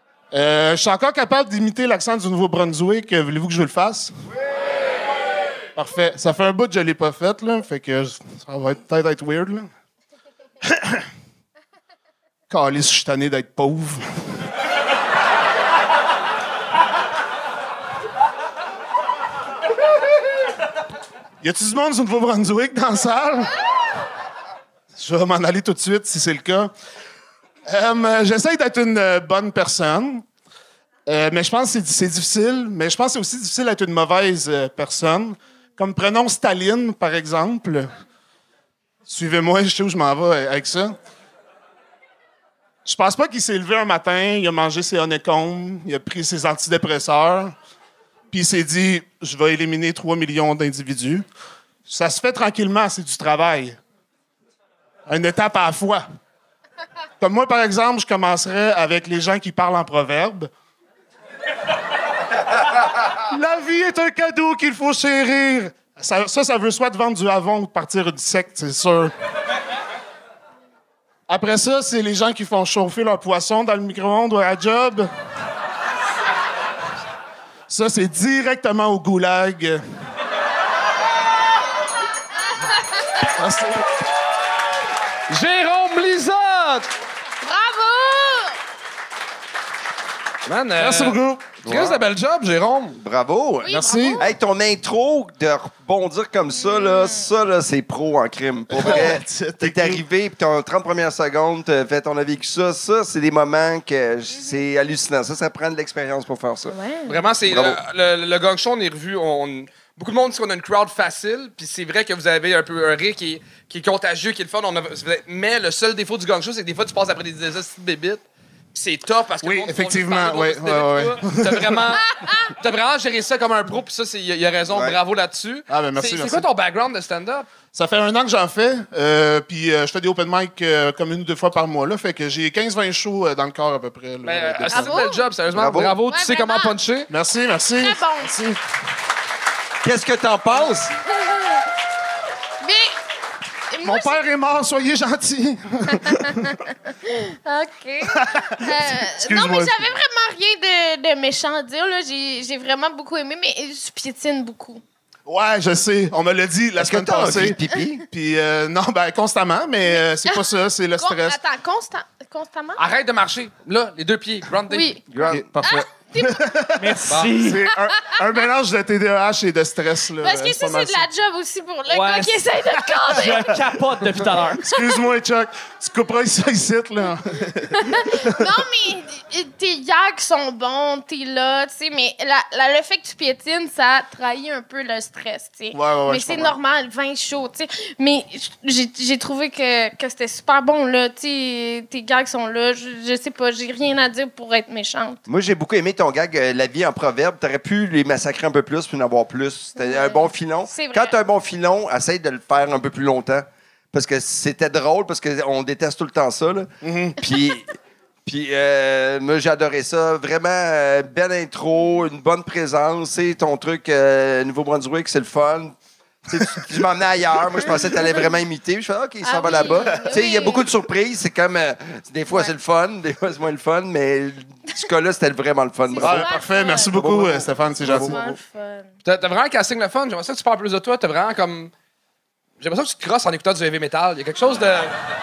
Euh, je suis encore capable d'imiter l'accent du Nouveau-Brunswick. Euh, Voulez-vous que je le fasse? Oui! Parfait. Ça fait un bout que je l'ai pas fait, là. Fait que ça va être- peut-être être weird, là. Calisse, je suis tanné d'être pauvre. Y a-tu du monde du Nouveau-Brunswick dans la salle? Je vais m'en aller tout de suite si c'est le cas. Euh, J'essaie d'être une euh, bonne personne. Euh, mais je pense que c'est- c'est difficile. Mais je pense que c'est aussi difficile d'être une mauvaise euh, personne. Comme prenons Staline, par exemple. Suivez-moi, je sais où je m'en vais avec ça. Je pense pas qu'il s'est levé un matin, il a mangé ses honeycombs, il a pris ses antidépresseurs, puis il s'est dit « Je vais éliminer trois millions d'individus ». Ça se fait tranquillement, c'est du travail. Une étape à la fois. Comme moi, par exemple, je commencerais avec les gens qui parlent en proverbe. La vie est un cadeau qu'il faut chérir. Ça, ça, ça veut soit te vendre du Havon ou de partir une secte, c'est sûr. Après ça, c'est les gens qui font chauffer leur poisson dans le micro-ondes ou à la job. Ça, c'est directement au goulag. Merci. Jérôme Lisotte! Bravo! Man, euh, Merci beaucoup. Très de bel job, Jérôme. Bravo. Oui, Merci. bravo. Hey, ton intro de rebondir comme ça, là, ça, là, c'est pro en crime. Pour vrai, t'es arrivé, puis ton trente premières secondes, t'as fait, on a vécu ça. Ça, c'est des moments que j- c'est hallucinant. Ça, ça prend de l'expérience pour faire ça. Ouais. Vraiment, c'est Bravo. le, le, le gang show, on est revu. On, beaucoup de monde dit qu'on a une crowd facile, puis c'est vrai que vous avez un peu un rire qui est, qui est contagieux, qui est le fun. On a- mais le seul défaut du gang show, c'est que des fois, tu passes après des des hosties de bébites. Puis c'est tough parce que Oui, le monde font juste effectivement, parler ouais, d'autres hosties de ouais, bébites, toi. T'as vraiment, t'as vraiment géré ça comme un pro, puis ça, il y, a raison. Ouais. Bravo là-dessus. Ah, ben, merci, C'est- C'est merci. quoi ton background de stand-up? Ça fait un an que j'en fais, euh, puis euh, je fais des open mic euh, comme une ou deux fois par mois. Là, fait que j'ai quinze vingt shows euh, dans le corps à peu près. là, Ben, de euh, stand-up. c'est un bel job, sérieusement. Bravo. Bravo, tu Ouais, sais comment vraiment. puncher. Merci, merci. Très bon. Merci. Qu'est-ce que t'en penses? Mais moi, Mon père est mort, soyez gentils. OK. Euh, non, Excuse-moi. mais j'avais vraiment rien de, de méchant à dire. là. J'ai j'ai vraiment beaucoup aimé, mais je piétine beaucoup. Ouais, je sais. On me l'a dit la Est-ce que semaine t'as envie de passée. pipi? Puis euh, non, ben constamment, mais euh, c'est pas ça, c'est le Con- stress. Attends, constant, constamment? Arrête de marcher. Là, les deux pieds. Grounded. Oui. Ok, parfait. Merci. C'est un, un mélange de T D A H et de stress. Là, Parce que Euh, ça, pas mal c'est de la job aussi pour le Ouais, gars qui c'est- essaie de te cadrer. Je capote depuis tout à l'heure. Excuse-moi, Chuck. Tu couperas ça ici, là. Non, mais tes gags sont bons, t'es là, tu sais, mais la, la- le fait que tu piétines, ça trahit un peu le stress, tu sais. Ouais, ouais, ouais, mais je c'est comprends. normal, vin chaud, tu sais. Mais j'ai j'ai trouvé que, que c'était super bon, là, tu sais. Tes gags sont là, je, je sais pas, j'ai rien à dire pour être méchante. Moi, j'ai beaucoup aimé ton gag, euh, la vie en proverbe. T'aurais pu les massacrer un peu plus puis en avoir plus. C'était un bon filon. C'est vrai. Quand t'as un bon filon, essaye de le faire un peu plus longtemps. Parce que c'était drôle, parce qu'on déteste tout le temps ça. Là. Puis, puis euh, moi, j'ai adoré ça. Vraiment, euh, belle intro, une bonne présence. C'est ton truc euh, Nouveau-Brunswick, c'est le fun. Tu sais, tu tu m'emmenais ailleurs. Moi, je pensais que tu allais vraiment imiter. Puis je fais, OK, il s'en Ah va oui, là-bas. oui. Tu sais, il y a beaucoup de surprises. C'est comme, euh, des fois, Ouais. c'est le fun, des fois, c'est moins le fun. Mais ce cas-là, c'était vraiment le fun. C'est Bravo. Ah, super parfait. fun. Merci beaucoup, euh, Stéphane. C'est gentil. Vraiment le fun. T'as t'as vraiment un casting le fun. J'aimerais ça que tu parles plus de toi. T'as vraiment comme. J'ai l'impression que tu te crosses en écoutant du heavy metal. Il y a quelque chose de.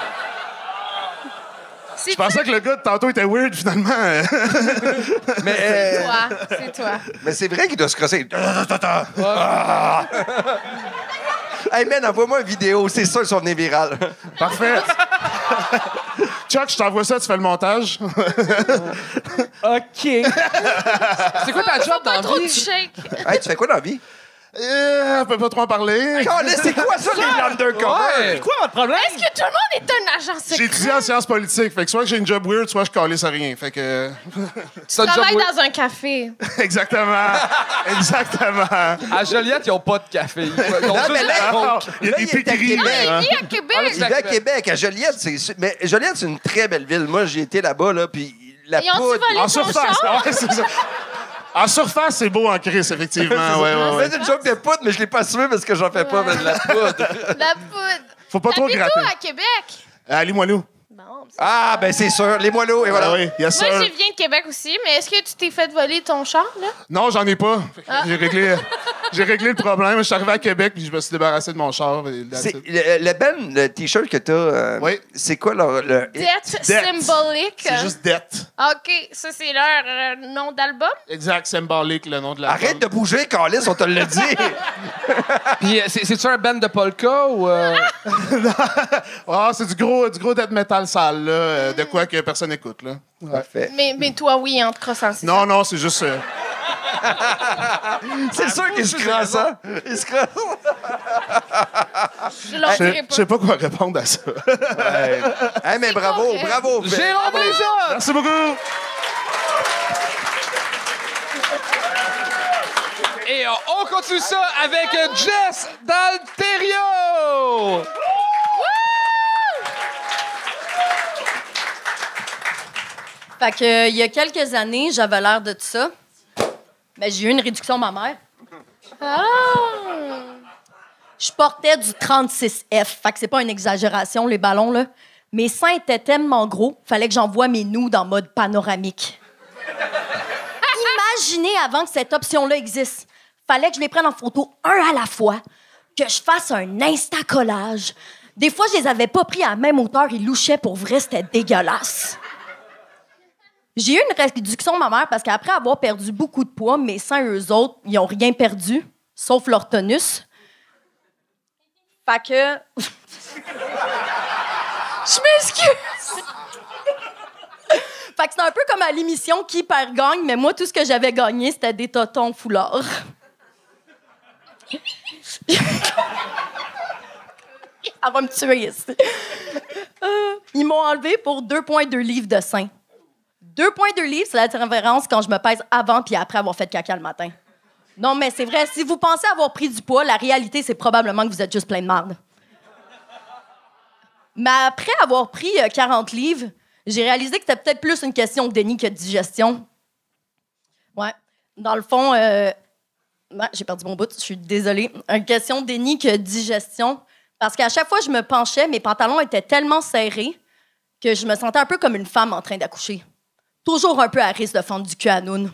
C'est Je pensais que le gars de tantôt était weird, finalement. Mais, euh, toi, c'est toi. mais c'est vrai qu'il doit se crosser. Ah! Hey man, envoie-moi une vidéo, c'est ça, ils sont venus viral. Parfait. Chuck, je t'envoie ça, tu fais le montage. OK. C'est quoi ta job dans Pas la trop de vie? shake. Hey, tu fais quoi dans la vie? Euh, on peut pas trop en parler. Calais, c'est quoi ça, les undercover? Ouais. Quoi votre problème? Est-ce que tout le monde est un agent J'ai secret? étudié en sciences politiques. Fait que soit que j'ai une job weird, soit je calisse à rien. Fait que. C'est un job Travaille weird. dans un café. Exactement. Exactement. À Joliette, ils ont pas de café. Ils ont Non, juste mais là, la Non, coke. il y a Là, des il est à péqueries. Québec. hein. Il vit à Québec. Il vit à Québec, à Joliette. C'est... Mais Joliette, c'est une très belle ville. Moi, j'ai été là-bas, là, puis la Ils ont-tu poudre... volé En ton surface. char? Ouais, c'est ça. En surface, c'est beau en crise, effectivement. Ouais, ouais, Je ouais. faisais une joke de poudre, mais je l'ai pas assumé parce que j'en fais pas, Ouais. mais de la poudre. La poudre. Faut pas trop T'habites gratter. où à Québec? À Limoilou. Bon, c'est Ah, ben c'est sûr, les moineaux, et voilà. Ah oui, yes, Moi, sir. je viens de Québec aussi, mais est-ce que tu t'es fait voler ton char, là? Non, j'en ai pas. Ah. J'ai réglé, j'ai réglé le problème. Je suis arrivé à Québec puis je me suis débarrassé de mon char. et that's C'est- it. Le, le Ben, le T-shirt que t'as, euh, Oui. c'est quoi leur... leur- Dette Dette. symbolique. C'est juste dette. OK, ça, c'est leur euh, nom d'album? Exact, symbolique, le nom de la. Arrête de bouger, Carlis, on te l'a dit. Puis, euh, c'est- c'est-tu un band de polka ou. euh, Ah, c'est du gros, du gros death metal sale, là, euh, de quoi que personne n'écoute, là. Parfait. Mais, mais toi, oui, en te crossant, c'est Non, non, c'est juste. euh, C'est sûr qu'il se crosse, hein? Il se crosse. ça. Je leur Je dirai je sais pas quoi répondre à ça. Ouais. Hey, mais bravo, correct. bravo. Jérôme Lisotte! Merci beaucoup. Et euh, on continue ça avec euh, Jess Dalterio! Fait que, euh, il y a quelques années, j'avais l'air de tout ça. Mais j'ai eu une réduction mammaire. Ah! Je portais du trente-six F. Fait que c'est pas une exagération, les ballons, là. Mes seins étaient tellement gros, fallait que j'envoie mes nudes en mode panoramique. Imaginez avant que cette option-là existe. Fallait que je les prenne en photo un à la fois, que je fasse un insta-collage. Des fois, je les avais pas pris à la même hauteur, ils louchaient pour vrai, c'était dégueulasse. J'ai eu une réduction mammaire parce qu'après avoir perdu beaucoup de poids, mes seins, eux autres, ils ont rien perdu, sauf leur tonus. Fait que... Je m'excuse! Fait que c'est un peu comme à l'émission Qui perd gagne, mais moi, tout ce que j'avais gagné, c'était des totons foulards. Ça va me tuer ici. Euh, ils m'ont enlevé pour deux virgule deux livres de seins. deux virgule deux livres, c'est la différence quand je me pèse avant puis après avoir fait caca le matin. Non, mais c'est vrai, si vous pensez avoir pris du poids, la réalité, c'est probablement que vous êtes juste plein de marde. Mais après avoir pris euh, quarante livres, j'ai réalisé que c'était peut-être plus une question de déni que de digestion. Ouais. Dans le fond, euh... ouais, j'ai perdu mon bout, je suis désolée. Une question de déni que de digestion. Parce qu'à chaque fois que je me penchais, mes pantalons étaient tellement serrés que je me sentais un peu comme une femme en train d'accoucher. Toujours un peu à risque de fendre du cul à Noun.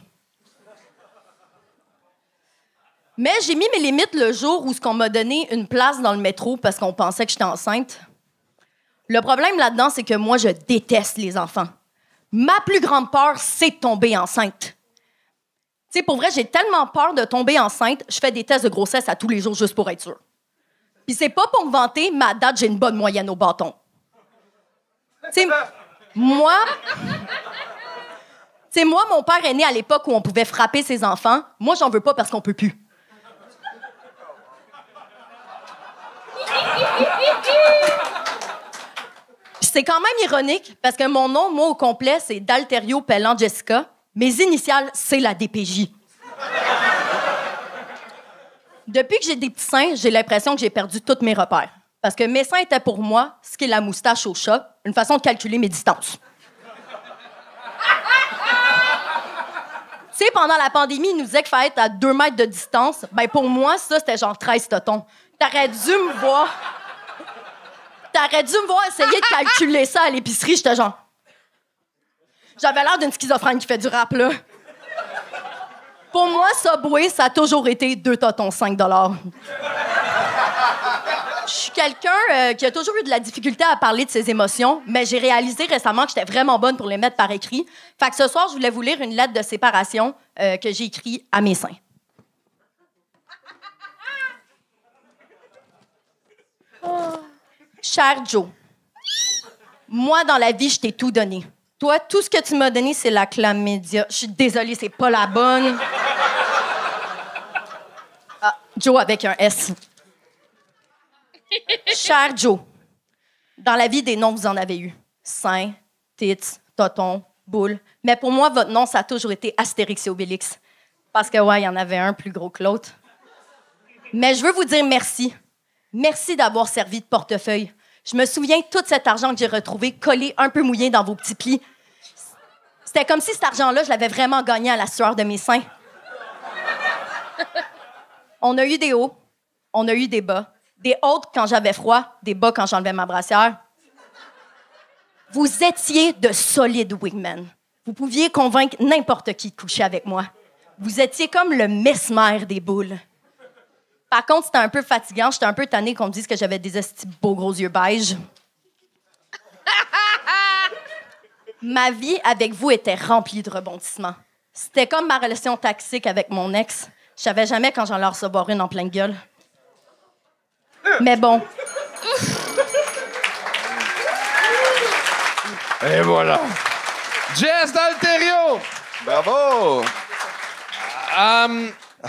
Mais j'ai mis mes limites le jour où on m'a donné une place dans le métro parce qu'on pensait que j'étais enceinte. Le problème là-dedans, c'est que moi, je déteste les enfants. Ma plus grande peur, c'est de tomber enceinte. Tu sais, pour vrai, j'ai tellement peur de tomber enceinte, je fais des tests de grossesse à tous les jours juste pour être sûre. Puis c'est pas pour me vanter, mais à date, j'ai une bonne moyenne au bâton. Tu sais, moi... Tu sais, moi, mon père est né à l'époque où on pouvait frapper ses enfants. Moi, j'en veux pas parce qu'on peut plus. Puis c'est quand même ironique, parce que mon nom, moi, au complet, c'est Dalterio Pellant Jessica. Mes initiales, c'est la D P J. Depuis que j'ai des petits seins, j'ai l'impression que j'ai perdu tous mes repères. Parce que mes seins étaient pour moi, ce qu'est la moustache au chat, une façon de calculer mes distances. Tu sais, pendant la pandémie, ils nous disaient qu'il fallait être à deux mètres de distance. Ben pour moi, ça, c'était genre treize totons. T'aurais dû me voir... T'aurais dû me voir essayer de calculer ça à l'épicerie. J'étais genre... J'avais l'air d'une schizophrène qui fait du rap, là. Pour moi, Subway, ça a toujours été deux totons, cinq dollars. Je suis quelqu'un euh, qui a toujours eu de la difficulté à parler de ses émotions, mais j'ai réalisé récemment que j'étais vraiment bonne pour les mettre par écrit. Fait que ce soir, je voulais vous lire une lettre de séparation euh, que j'ai écrite à mes seins. Oh. Cher Joe, moi, dans la vie, je t'ai tout donné. Toi, tout ce que tu m'as donné, c'est la chlamydia. Je suis désolée, c'est pas la bonne. Ah, Joe avec un S. Cher Joe, dans la vie, des noms, vous en avez eu. Saint, tits, toton, boule. Mais pour moi, votre nom, ça a toujours été Astérix et Obélix. Parce que, ouais, il y en avait un plus gros que l'autre. Mais je veux vous dire merci. Merci d'avoir servi de portefeuille. Je me souviens de tout cet argent que j'ai retrouvé collé un peu mouillé dans vos petits plis. C'était comme si cet argent-là, je l'avais vraiment gagné à la sueur de mes seins. On a eu des hauts, on a eu des bas. Des hauts quand j'avais froid, des bas quand j'enlevais ma brassière. Vous étiez de solides wingmen. Vous pouviez convaincre n'importe qui de coucher avec moi. Vous étiez comme le Mesmer des boules. Par contre, c'était un peu fatigant. J'étais un peu tannée qu'on me dise que j'avais des estis beaux gros yeux beige. Ma vie avec vous était remplie de rebondissements. C'était comme ma relation toxique avec mon ex. Je savais jamais quand j'allais en recevoir une en pleine gueule. Mais bon. Et voilà. Jess d'Alterio! Bravo! Um,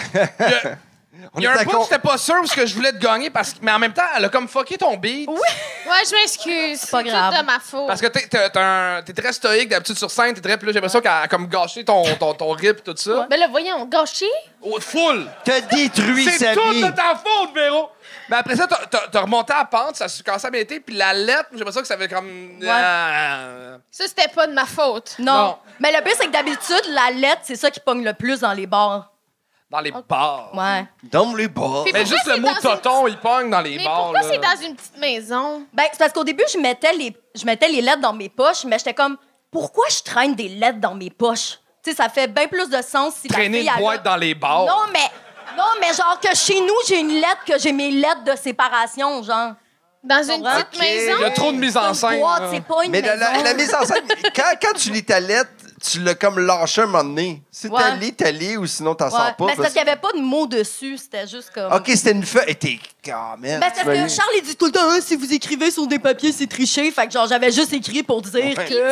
Il y a un bout, j'étais pas sûr parce que je voulais te gagner, parce que... mais en même temps, elle a comme fucké ton beat. Oui. Ouais, je m'excuse. C'est pas grave. tout de ma faute. Parce que t'es, t'es, t'es, un- t'es très stoïque d'habitude sur scène, t'es très. Puis là, j'ai l'impression qu'elle a comme gâché ton, ton, ton rip et tout ça. Ben là, voyons, gâché. Oh, full! T'as détruit C'est sa tout vie. de ta faute, Véro! Mais après ça, t'as, t'as, t'as remonté à la pente, ça a commencé à bien été, puis la lettre, j'ai l'impression que ça avait comme. Ouais. Ah. Ça, c'était pas de ma faute. Non. Non. Mais le pire, c'est que d'habitude, la lettre, c'est ça qui pogne le plus dans les bars. Dans les bars. Ouais. Dans les bars. Puis Mais pourquoi juste le c'est mot dans toton, il pogne dans les Mais bars. pourquoi là. c'est dans une petite maison? Ben, c'est parce qu'au début, je mettais les, je mettais les lettres dans mes poches, mais j'étais comme, pourquoi je traîne des lettres dans mes poches? Tu sais, ça fait bien plus de sens si Traîner la une fille, boîte elle a- dans les bars. Non, mais, non, mais genre que chez nous, j'ai une lettre, que j'ai mes lettres de séparation, genre. Dans une comprends? petite maison? Il y a trop de mise en C'est une scène. boîte, là. c'est pas une Mais la, maison. la- la mise en scène, quand, quand tu lis ta lettre, tu l'as comme lâché un moment donné. Si Ouais. t'as lu, t'as lu, ou sinon t'en Ouais. sors pas. Mais c'est parce parce- qu'il n'y avait pas de mots dessus, c'était juste comme... OK, c'était une feuille. Et t'es... Oh, man. Ben, c'est parce que Charles, il dit tout le temps, hein, si vous écrivez sur des papiers, c'est tricher. Fait que genre, j'avais juste écrit pour dire Ouais. que...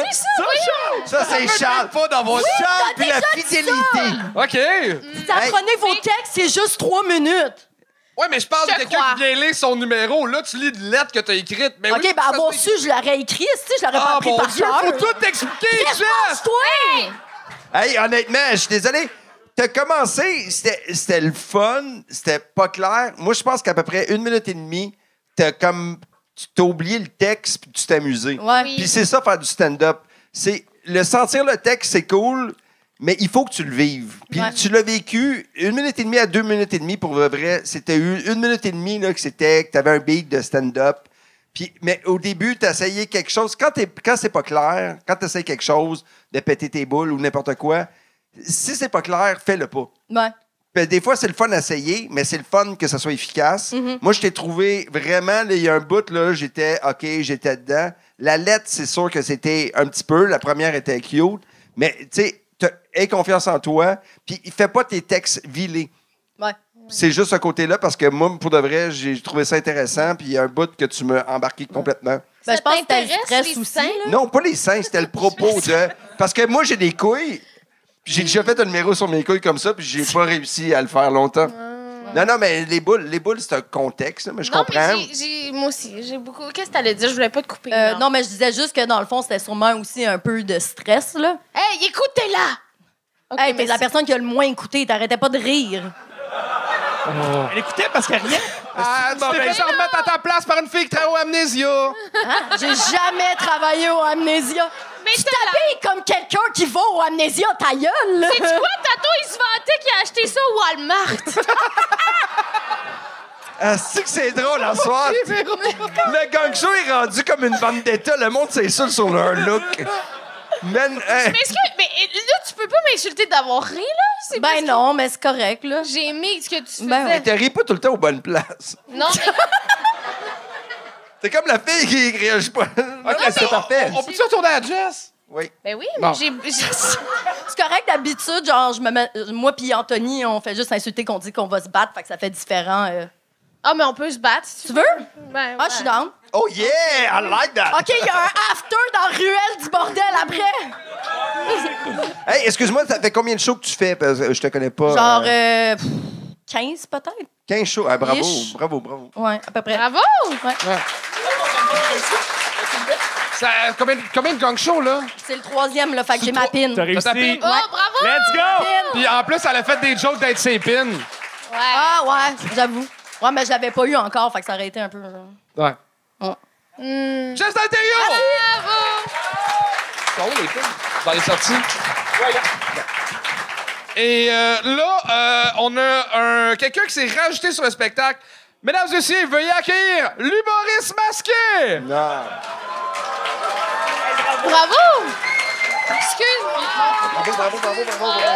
Ça, c'est Charles. Pas d'avoir. Charles, t'as puis la déjà dit fidélité. OK. Si apprenez vos textes, c'est juste trois minutes. Ouais, mais je parle Je de quelqu'un crois. qui vient lire son numéro. Là, tu lis une lettre que t'as écrite. Mais OK, oui, ben ça, avoir c'est- su, je l'aurais écrit. Si, je l'aurais pas Ah, appris mon par Dieu, cœur. faut tout t'expliquer, Qu'est-ce que Jess! toi? Hey, honnêtement, je suis désolé. T'as commencé, c'était c'était le fun, c'était pas clair. Moi, je pense qu'à peu près une minute et demie, t'as comme... Tu t'as oublié le texte puis tu t'es amusé. Ouais. Oui. Puis c'est ça, faire du stand-up. C'est... Le sentir le texte, c'est cool, mais il faut que tu le vives. Puis Ouais. tu l'as vécu une minute et demie à deux minutes et demie, pour le vrai. C'était une, une minute et demie là, que c'était... que t'avais un beat de stand-up. Puis, mais au début, tu essayé quelque chose. Quand, t'es- quand c'est pas clair, quand tu essayes quelque chose, de péter tes boules ou n'importe quoi, si c'est pas clair, fais-le pas. Ouais. Puis des fois, c'est le fun à essayer, mais c'est le fun que ça soit efficace. Moi, je t'ai trouvé vraiment, là, il y a un bout, là, j'étais OK, j'étais dedans. La lettre, c'est sûr que c'était un petit peu. La première était cute, mais tu sais, t'as- aie confiance en toi. Puis, fais pas tes textes vilés. Ouais. C'est juste ce côté-là, parce que moi, pour de vrai, j'ai trouvé ça intéressant. Puis il y a un bout que tu m'as embarqué complètement. Ben, Ça je pense que c'était le t'intéresse, stress les aussi. seins? là. Non, pas les seins, c'était le propos de. Parce que moi, j'ai des couilles. Puis j'ai déjà fait un numéro sur mes couilles comme ça, puis j'ai pas réussi à le faire longtemps. Non, non, mais les boules, les boules, c'est un contexte, là, mais je Non, comprends. mais j'ai- j'ai- moi aussi, j'ai beaucoup... Qu'est-ce que t'allais dire? Je voulais pas te couper. Euh, non. non, mais je disais juste que dans le fond, c'était sûrement aussi un peu de stress, là. Hey, écoutez-la! OK, Hey, t'es merci. la personne qui a le moins écouté, t'arrêtais pas de rire. Elle écoutait parce qu'elle rien. Ah, tu t'es fait remettre à ta place par une fille qui travaille au Amnésia. Hein? J'ai jamais travaillé au Amnésia. Mais Tu t'as la- t'habilles comme quelqu'un qui va au Amnésia, ta gueule, là. C'est quoi, Tato? Il se vantait qu'il a acheté ça au Walmart. Ah, c'est que c'est drôle, à soir. Le gang show est rendu comme une vendetta. Le monde s'insulte sur leur look. Man, hein. Mais est-ce que... Mais là, tu peux pas m'insulter d'avoir ri, là? C'est parce Ben que non, mais c'est correct, là. J'ai aimé ce que tu faisais. Ben Mais te ris pas tout le temps aux bonnes places. Non, mais... C'est comme la fille qui réagit pas. Non, mais c'est parfait. On peut-tu retourner à Jess? Oui. Ben oui, mais Bon. j'ai... j'ai- C'est correct d'habitude, genre, je me mets- euh, moi puis Anthony, on fait juste insulter qu'on dit qu'on va se battre, fait que ça fait différent. euh. Ah, mais on peut se battre, si Tu tu veux? Ben, Ah, je suis down. Oh yeah, I like that. OK, il y a un after dans la ruelle du bordel après. Hey, excuse-moi, ça fait combien de shows que tu fais? Parce que je te connais pas. Genre euh, euh, pff, quinze peut-être. quinze shows. Ah, bravo, Ish. bravo, bravo. Ouais, à peu près. Bravo! Ça, combien, combien de gang shows, là? C'est le troisième, là, fait que j'ai ma pin. T'as réussi. ta pin? Oh, bravo! Let's go! Puis en plus, elle a fait des jokes d'être ses pins. Ouais. Ah ouais, j'avoue. Ouais, mais je l'avais pas eu encore, fait que ça aurait été un peu... euh, Ouais. Hmm. Jess d'Alterio! Bravo! Sont où les pins? Dans les sorties? Et euh, là, euh, on a un, quelqu'un qui s'est rajouté sur le spectacle. Mesdames et messieurs, veuillez accueillir l'humoriste masqué! Non. Bravo! Excuse-moi. Bravo, bravo, bravo, bravo, bravo.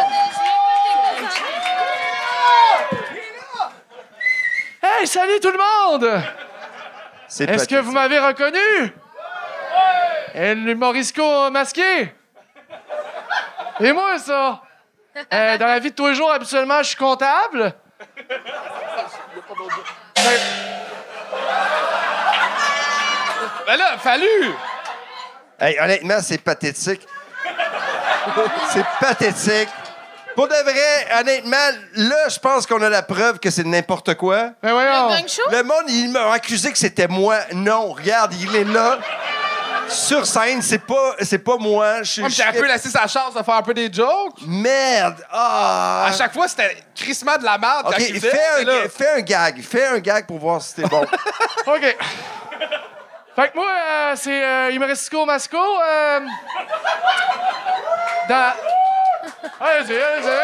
Hey, salut tout le monde! C'est Est-ce que pathétique. vous m'avez reconnu? Et l'humorisco masqué? Et moi, ça? Euh, dans la vie de tous les jours, habituellement, je suis comptable. Ben... ben là, fallu! Hey, honnêtement, c'est pathétique. C'est pathétique. Pour de vrai, honnêtement, là, je pense qu'on a la preuve que c'est n'importe quoi. Ben voyons. Le gang show? Le monde, il m'a accusé que c'était moi. Non, regarde, il est là. Sur scène, c'est pas, c'est pas moi. Je, Comme je j'ai un serais- peu laissé sa chance de faire un peu des jokes. Merde! Ah! À chaque fois, c'était crissement de la merde. OK, quand il fais faisait, un, là. fais un gag. Fais un gag pour voir si c'était bon. OK. Fait que moi, euh, c'est euh, Humoristico Masco. Euh, dans... Allez-y, allez-y.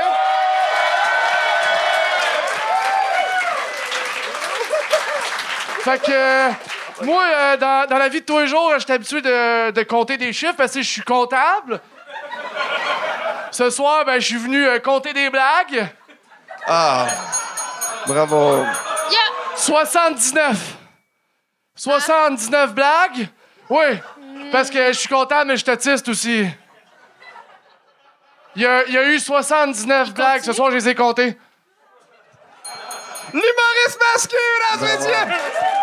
Fait que euh, moi, euh, dans, dans la vie de tous les jours, je suis habitué de, de compter des chiffres parce que je suis comptable. Ce soir, ben, je suis venu euh, compter des blagues. Ah! Bravo. Yeah. soixante-dix-neuf. soixante-dix-neuf blagues? Oui, parce que je suis comptable, mais je suis autiste aussi. Il y a, il y a eu soixante-dix-neuf blagues. Ce soir, je les ai comptées. L'humoriste masqué, mesdames et messieurs!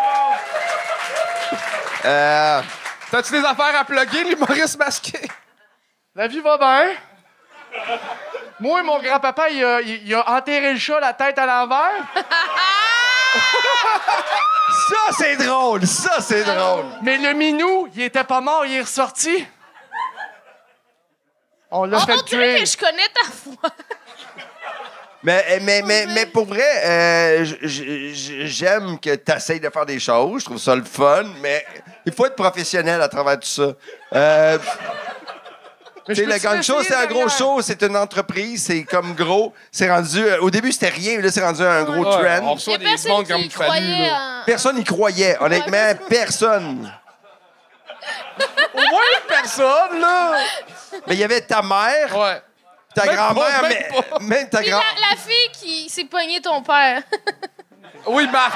Euh, T'as-tu des affaires à plugger, l'humoriste masqué? La vie va bien. Moi, mon grand-papa, il a, il- il a enterré le chat la tête à l'envers. ça, c'est drôle. Ça, c'est drôle. Mais le minou, il était pas mort, il est ressorti. On l'a On fait dirait tuer. que je connais ta voix. Mais, mais, mais, mais pour vrai, euh, j- j- j'aime que tu essayes de faire des choses. Je trouve ça le fun, mais il faut être professionnel à travers tout ça. Euh, tu sais, le gang show, c'est un gros show, c'est une entreprise, c'est comme gros. C'est rendu. euh, au début, c'était rien, là, c'est rendu un gros Ouais, trend. on reçoit Il y a des personne mondes qui comme y fallu. croyait là. en... Personne n'y croyait, honnêtement, personne. Au moins une personne, là! Mais il y avait ta mère, Ouais. ta Même grand-mère, pas, même mais pas. même ta Puis grand. la, la fille qui s'est pognée ton père. Oui, Marc.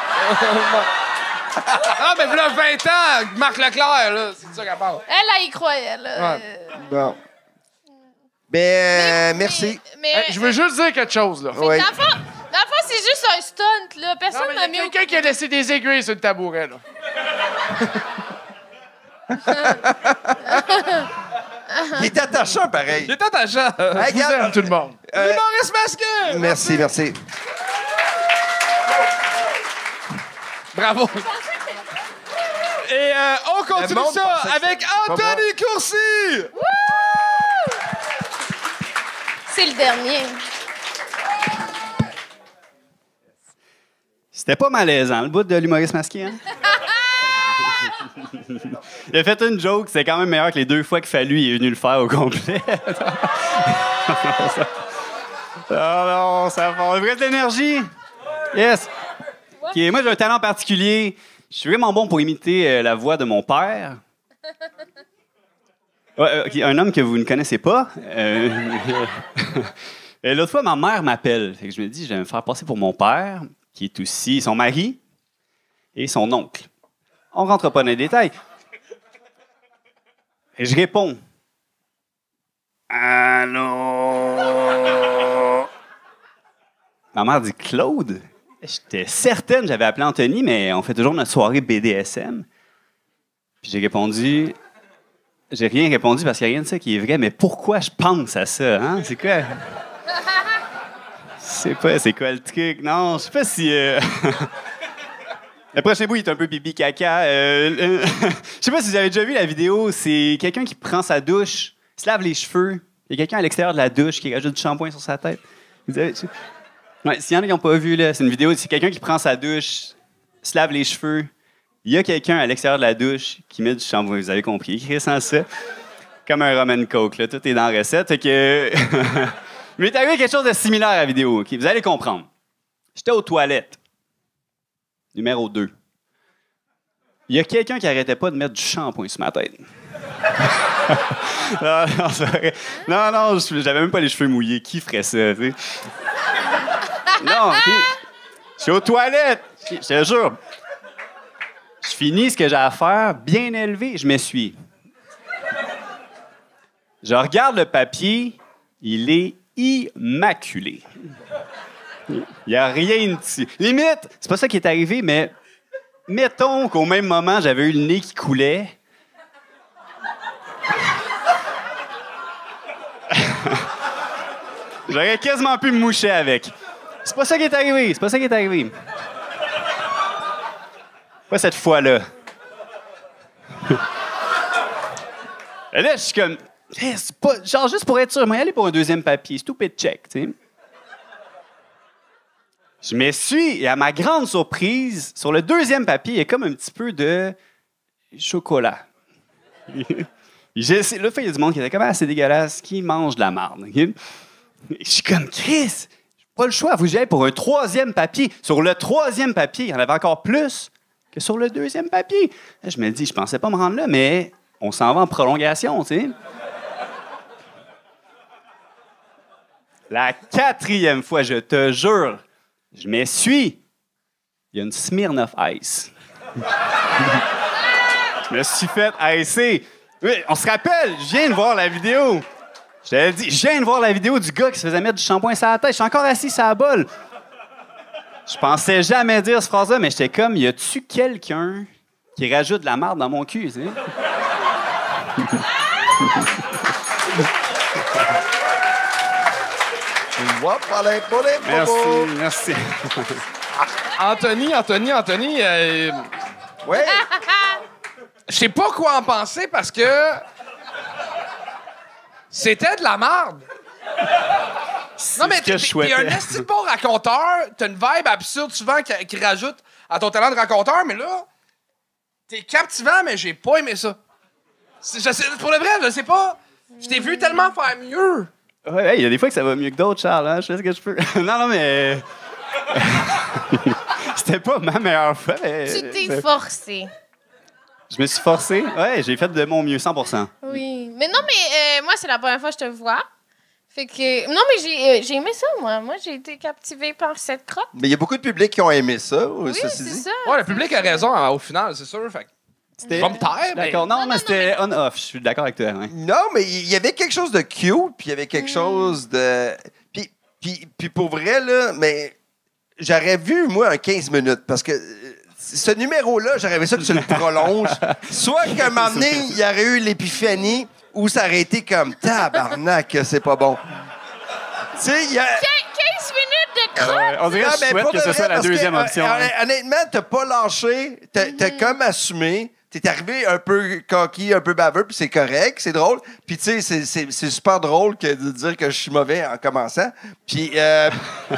Ah, mais voilà vingt ans, Marc Leclerc, là, c'est ça qu'elle parle. Elle, elle y croyait, là. Ouais. Euh, Bon. Ben, euh, mais- merci. Mais, Hey, je veux juste dire quelque chose, là. Oui. Dans le fond, dans le fond, c'est juste un stunt, là. Non, Personne mais m'a il mis y a au... quelqu'un qui a laissé des aiguilles sur le tabouret, là. Il est attachant, pareil. Il est attachant. Hey, Je vous regarde, aime, tout le monde. euh, L'humoriste masqué! merci, merci. Bravo. Et euh, on Le continue monde ça pensait que avec c'était pas Anthony Courcy! C'est le dernier. C'était pas malaisant, le bout de l'humoriste masqué, hein? Il a fait une joke, c'est quand même meilleur que les deux fois qu'il fallu, il est venu le faire au complet. Ah non, ça va. Il reste de l'énergie. Yes. OK, moi, j'ai un talent particulier. Je suis vraiment bon pour imiter euh, la voix de mon père. Ouais, euh, OK, un homme que vous ne connaissez pas. Euh, Et l'autre fois, ma mère m'appelle. Fait que je me dis, je vais me faire passer pour mon père, qui est aussi son mari et son oncle. On ne rentre pas dans les détails. Et je réponds. Allô? Ma mère dit Claude. J'étais certaine que j'avais appelé Anthony, mais on fait toujours notre soirée B D S M. Puis j'ai répondu. J'ai rien répondu parce qu'il n'y a rien de ça qui est vrai, mais pourquoi je pense à ça? Hein? C'est quoi? C'est pas, c'est quoi le truc? Non, je sais pas si. Euh... Le prochain bout, il est un peu pipi caca. Euh, euh, je sais pas si vous avez déjà vu la vidéo. C'est quelqu'un qui prend sa douche, se lave les cheveux. Il y a quelqu'un à l'extérieur de la douche qui rajoute du shampoing sur sa tête. Vous avez... Ouais, s'il y en a qui n'ont pas vu, là, c'est une vidéo. C'est quelqu'un qui prend sa douche, se lave les cheveux. Il y a quelqu'un à l'extérieur de la douche qui met du shampoing. Vous avez compris. Écrit sans ça. Comme un rum and coke. Là. Tout est dans la recette. Fait que... Mais il est arrivé quelque chose de similaire à la vidéo. Okay? Vous allez comprendre. J'étais aux toilettes. Numéro deux. Il y a quelqu'un qui arrêtait pas de mettre du shampoing sur ma tête. non, non, c'est vrai. Non, non, j'avais même pas les cheveux mouillés. Qui ferait ça, tu sais? Non, OK. Je suis aux toilettes. Je te jure. Je finis ce que j'ai à faire, bien élevé, je m'essuie. Je regarde le papier, il est immaculé. Il n'y a rien dessus. Limite, c'est pas ça qui est arrivé, mais mettons qu'au même moment, j'avais eu le nez qui coulait. J'aurais quasiment pu me moucher avec. C'est pas ça qui est arrivé, c'est pas ça qui est arrivé. Pas cette fois-là. Et là, je suis comme... Hey, c'est pas... Genre, juste pour être sûr, moi, aller pour un deuxième papier. Stupid check, tu sais. Je m'essuie et à ma grande surprise, sur le deuxième papier, il y a comme un petit peu de chocolat. J'ai... Là, il y a du monde qui était comme ah, c'est dégueulasse, qui mange de la marde. Okay? Je suis comme, Chris, j'ai pas le choix, il faut que j'aille pour un troisième papier. Sur le troisième papier, il y en avait encore plus que sur le deuxième papier. Là, je me dis, je pensais pas me rendre là, mais on s'en va en prolongation, tu sais. La quatrième fois, je te jure, je m'essuie. Il y a une Smirnoff Ice. Je me suis fait icer. Oui, on se rappelle, je viens de voir la vidéo. Je t'avais dit, je viens de voir la vidéo du gars qui se faisait mettre du shampoing sur la tête. Je suis encore assis sur la bolle. Je pensais jamais dire cette phrase-là, mais j'étais comme, y a-tu quelqu'un qui rajoute de la marde dans mon cul, tu sais? Merci, merci. Anthony, Anthony, Anthony, euh... ouais. Je sais pas quoi en penser parce que c'était de la merde. Non, mais t'es, t'es un esti de bon raconteur, t'as une vibe absurde souvent qui, qui rajoute à ton talent de raconteur, mais là, t'es captivant, mais j'ai pas aimé ça. C'est, je sais, pour le vrai, je sais pas. Je t'ai vu tellement faire mieux. Ouais, il y a des fois que ça va mieux que d'autres, Charles, hein? Je fais ce que je peux. non, non, mais. C'était pas ma meilleure fois. Mais... Tu t'es forcé. Je me suis forcé. Ouais, j'ai fait de mon mieux, cent pour cent. Oui. Mais non, mais euh, moi, c'est la première fois que je te vois. Fait que... Non, mais j'ai, euh, j'ai aimé ça, moi. Moi, j'ai été captivée par cette crotte. Mais il y a beaucoup de public qui ont aimé ça, oui, ceci c'est dit. ça. Ouais, le public a raison hein, au final, c'est sûr. Fait que... C'était... Je vais me taire, mais... D'accord, non, non, mais non, c'était non, mais... on-off. Je suis d'accord avec toi. Hein. Non, mais il y avait quelque chose de cute, puis il y avait quelque mm. chose de... Puis, puis, puis pour vrai, là, mais j'aurais vu, moi, un quinze minutes, parce que... Ce numéro-là, j'aurais aimé ça que tu le prolonges. Soit qu'à un moment donné, il y aurait eu l'épiphanie ou ça aurait été comme tabarnak, c'est pas bon. Tu sais, il y a. quinze minutes de crotte! Euh, on dirait que je souhaite que ce soit la deuxième que, option. Euh, hein. Honnêtement, t'as pas lâché, t'as, t'as mm-hmm. comme assumé. T'es arrivé un peu coquille, un peu baveux, puis c'est correct, c'est drôle. Puis tu sais, c'est, c'est, c'est super drôle que de dire que je suis mauvais en commençant. Puis. Euh...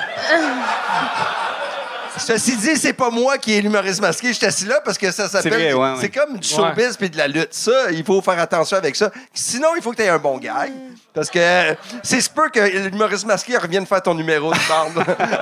Ceci dit, c'est pas moi qui est l'humoriste masqué. Je suis assis là parce que ça s'appelle... C'est, vrai, ouais, c'est ouais. comme du showbiz puis de la lutte. Ça, il faut faire attention avec ça. Sinon, il faut que tu aies un bon gag. Parce que c'est super que l'humoriste masqué revienne faire ton numéro de bande.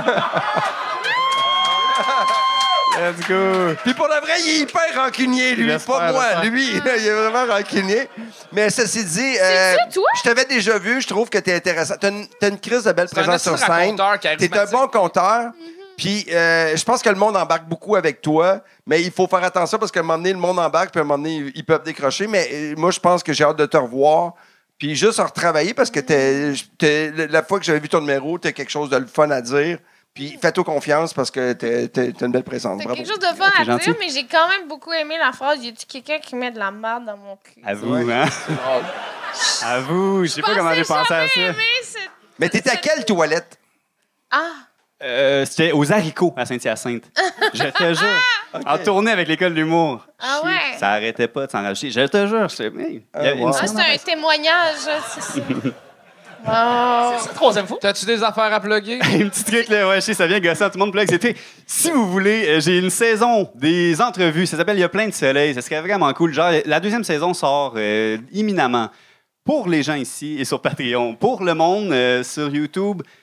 Let's go! Puis pour le vrai, il est hyper rancunier, lui. Pas moi, lui. Il est vraiment rancunier. Mais ceci dit, euh, je t'avais déjà vu. Je trouve que t'es intéressant. T'as une, t'as une crise de belle présence sur scène. T'es un bon conteur. Puis, euh, je pense que le monde embarque beaucoup avec toi, mais il faut faire attention parce qu'à un moment donné, le monde embarque, puis à un moment donné, ils peuvent décrocher. Mais euh, moi, je pense que j'ai hâte de te revoir, puis juste en retravailler parce que t'es, t'es, la fois que j'avais vu ton numéro, t'as quelque chose de le fun à dire. Puis, fais-toi confiance parce que t'es, t'es, t'as une belle présence. T'as Bravo. quelque chose de fun à gentil. dire, mais j'ai quand même beaucoup aimé la phrase « Y a-tu quelqu'un qui met de la merde dans mon cul? » À vous, ouais. hein? À vous, je sais pas comment j'ai pensé à ça. Cette... Mais t'étais à quelle toilette? Ah! Euh, c'était aux haricots à Saint-Hyacinthe. Je te jure. Okay. En tournée avec l'école d'humour. Ah ouais? Ça arrêtait pas de s'en rajouter. Je te jure. C'est, hey, euh, wow. ah, c'est un témoignage. C'est... wow. C'est la troisième fois. T'as-tu des affaires à plugger? Un petit truc, là, ouais, je sais, ça vient gossant. Tout le monde plug. C'était, si vous voulez, euh, j'ai une saison des entrevues. Ça s'appelle Il y a plein de soleil. Ça serait vraiment cool. Genre, la deuxième saison sort euh, imminemment pour les gens ici et sur Patreon. Pour le monde, euh, sur YouTube,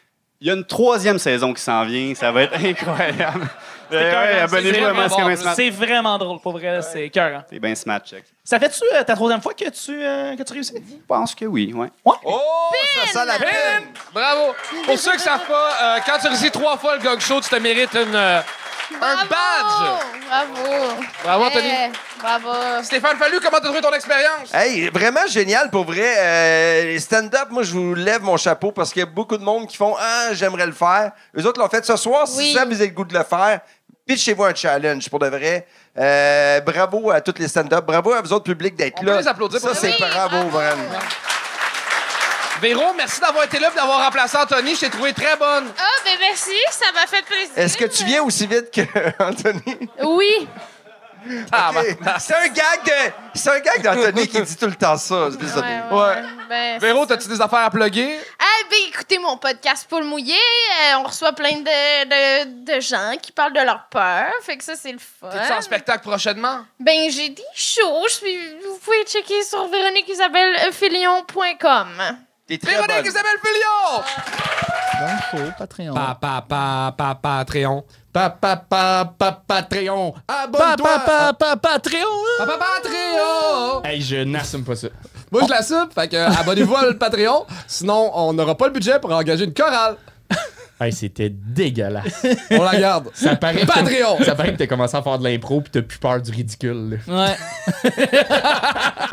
Il y a une troisième saison qui s'en vient. Ça va être incroyable. C'est Ouais, écœurant, abonnez-vous c'est à vraiment Masque comme un bon. Smash. C'est vraiment drôle, pour vrai. C'est cœur. C'est bien Smash, check. Ça fait-tu euh, ta troisième fois que tu, euh, que tu réussis? Je pense que oui, ouais. Oh, ça sent la Pin! peine! Bravo! Pour ceux qui savent pas, euh, quand tu réussis trois fois le Gong Show, tu te mérites une, euh, un badge! Bravo! Bravo, Anthony. Eh, bravo! Stéphane Fallu, comment t'as trouvé ton expérience? Hey, vraiment génial pour vrai. Euh, les stand-up, moi, je vous lève mon chapeau parce qu'il y a beaucoup de monde qui font Ah, j'aimerais le faire. Eux autres l'ont fait ce soir. Oui. Si ça vous avez le goût de le faire, pitchez-vous un challenge pour de vrai. Euh, bravo à tous les stand-up. Bravo à vous autres publics d'être On là. peut les applaudir Ça, pour c'est Oui, bravo, bravo. vraiment. Véro, merci d'avoir été là et d'avoir remplacé Anthony. Je t'ai trouvé très bonne. Ah, ben merci, ça m'a fait plaisir. Est-ce que tu viens aussi vite que Anthony? Oui. Ah, Ok. C'est un gag de. C'est un gag d'Anthony qui dit tout le temps ça. C'est ça. Ouais, ouais, ouais. Ben, Véro, c'est ça. t'as-tu des affaires à plugger? Ah, ben écoutez mon podcast Poule mouillé. Euh, on reçoit plein de, de, de gens qui parlent de leur peur. Fait que ça, c'est le fun. T'es-tu en spectacle prochainement? Ben, j'ai des shows. Je suis- Vous pouvez checker sur véronique isabelle filion point com. T'es très Véronique bonne. Isabelle Filion! Bon show, Patreon. Pa, pa, pa, pa, Patreon. Pa, pa, pa, pa, Patreon. Pa, Abonne-toi! pa, pa, pa, Patreon. Pa, pa, Patreon! Hey, je n'assume pas ça. Moi, je l'assume. Fait que, euh, abonnez-vous à le Patreon. Sinon, on n'aura pas le budget pour engager une chorale. Hey, c'était dégueulasse. On la garde. Ça paraît que t'as- Patreon! Ça paraît que t'as commencé à faire de l'impro pis t'as plus peur du ridicule. là. Ouais.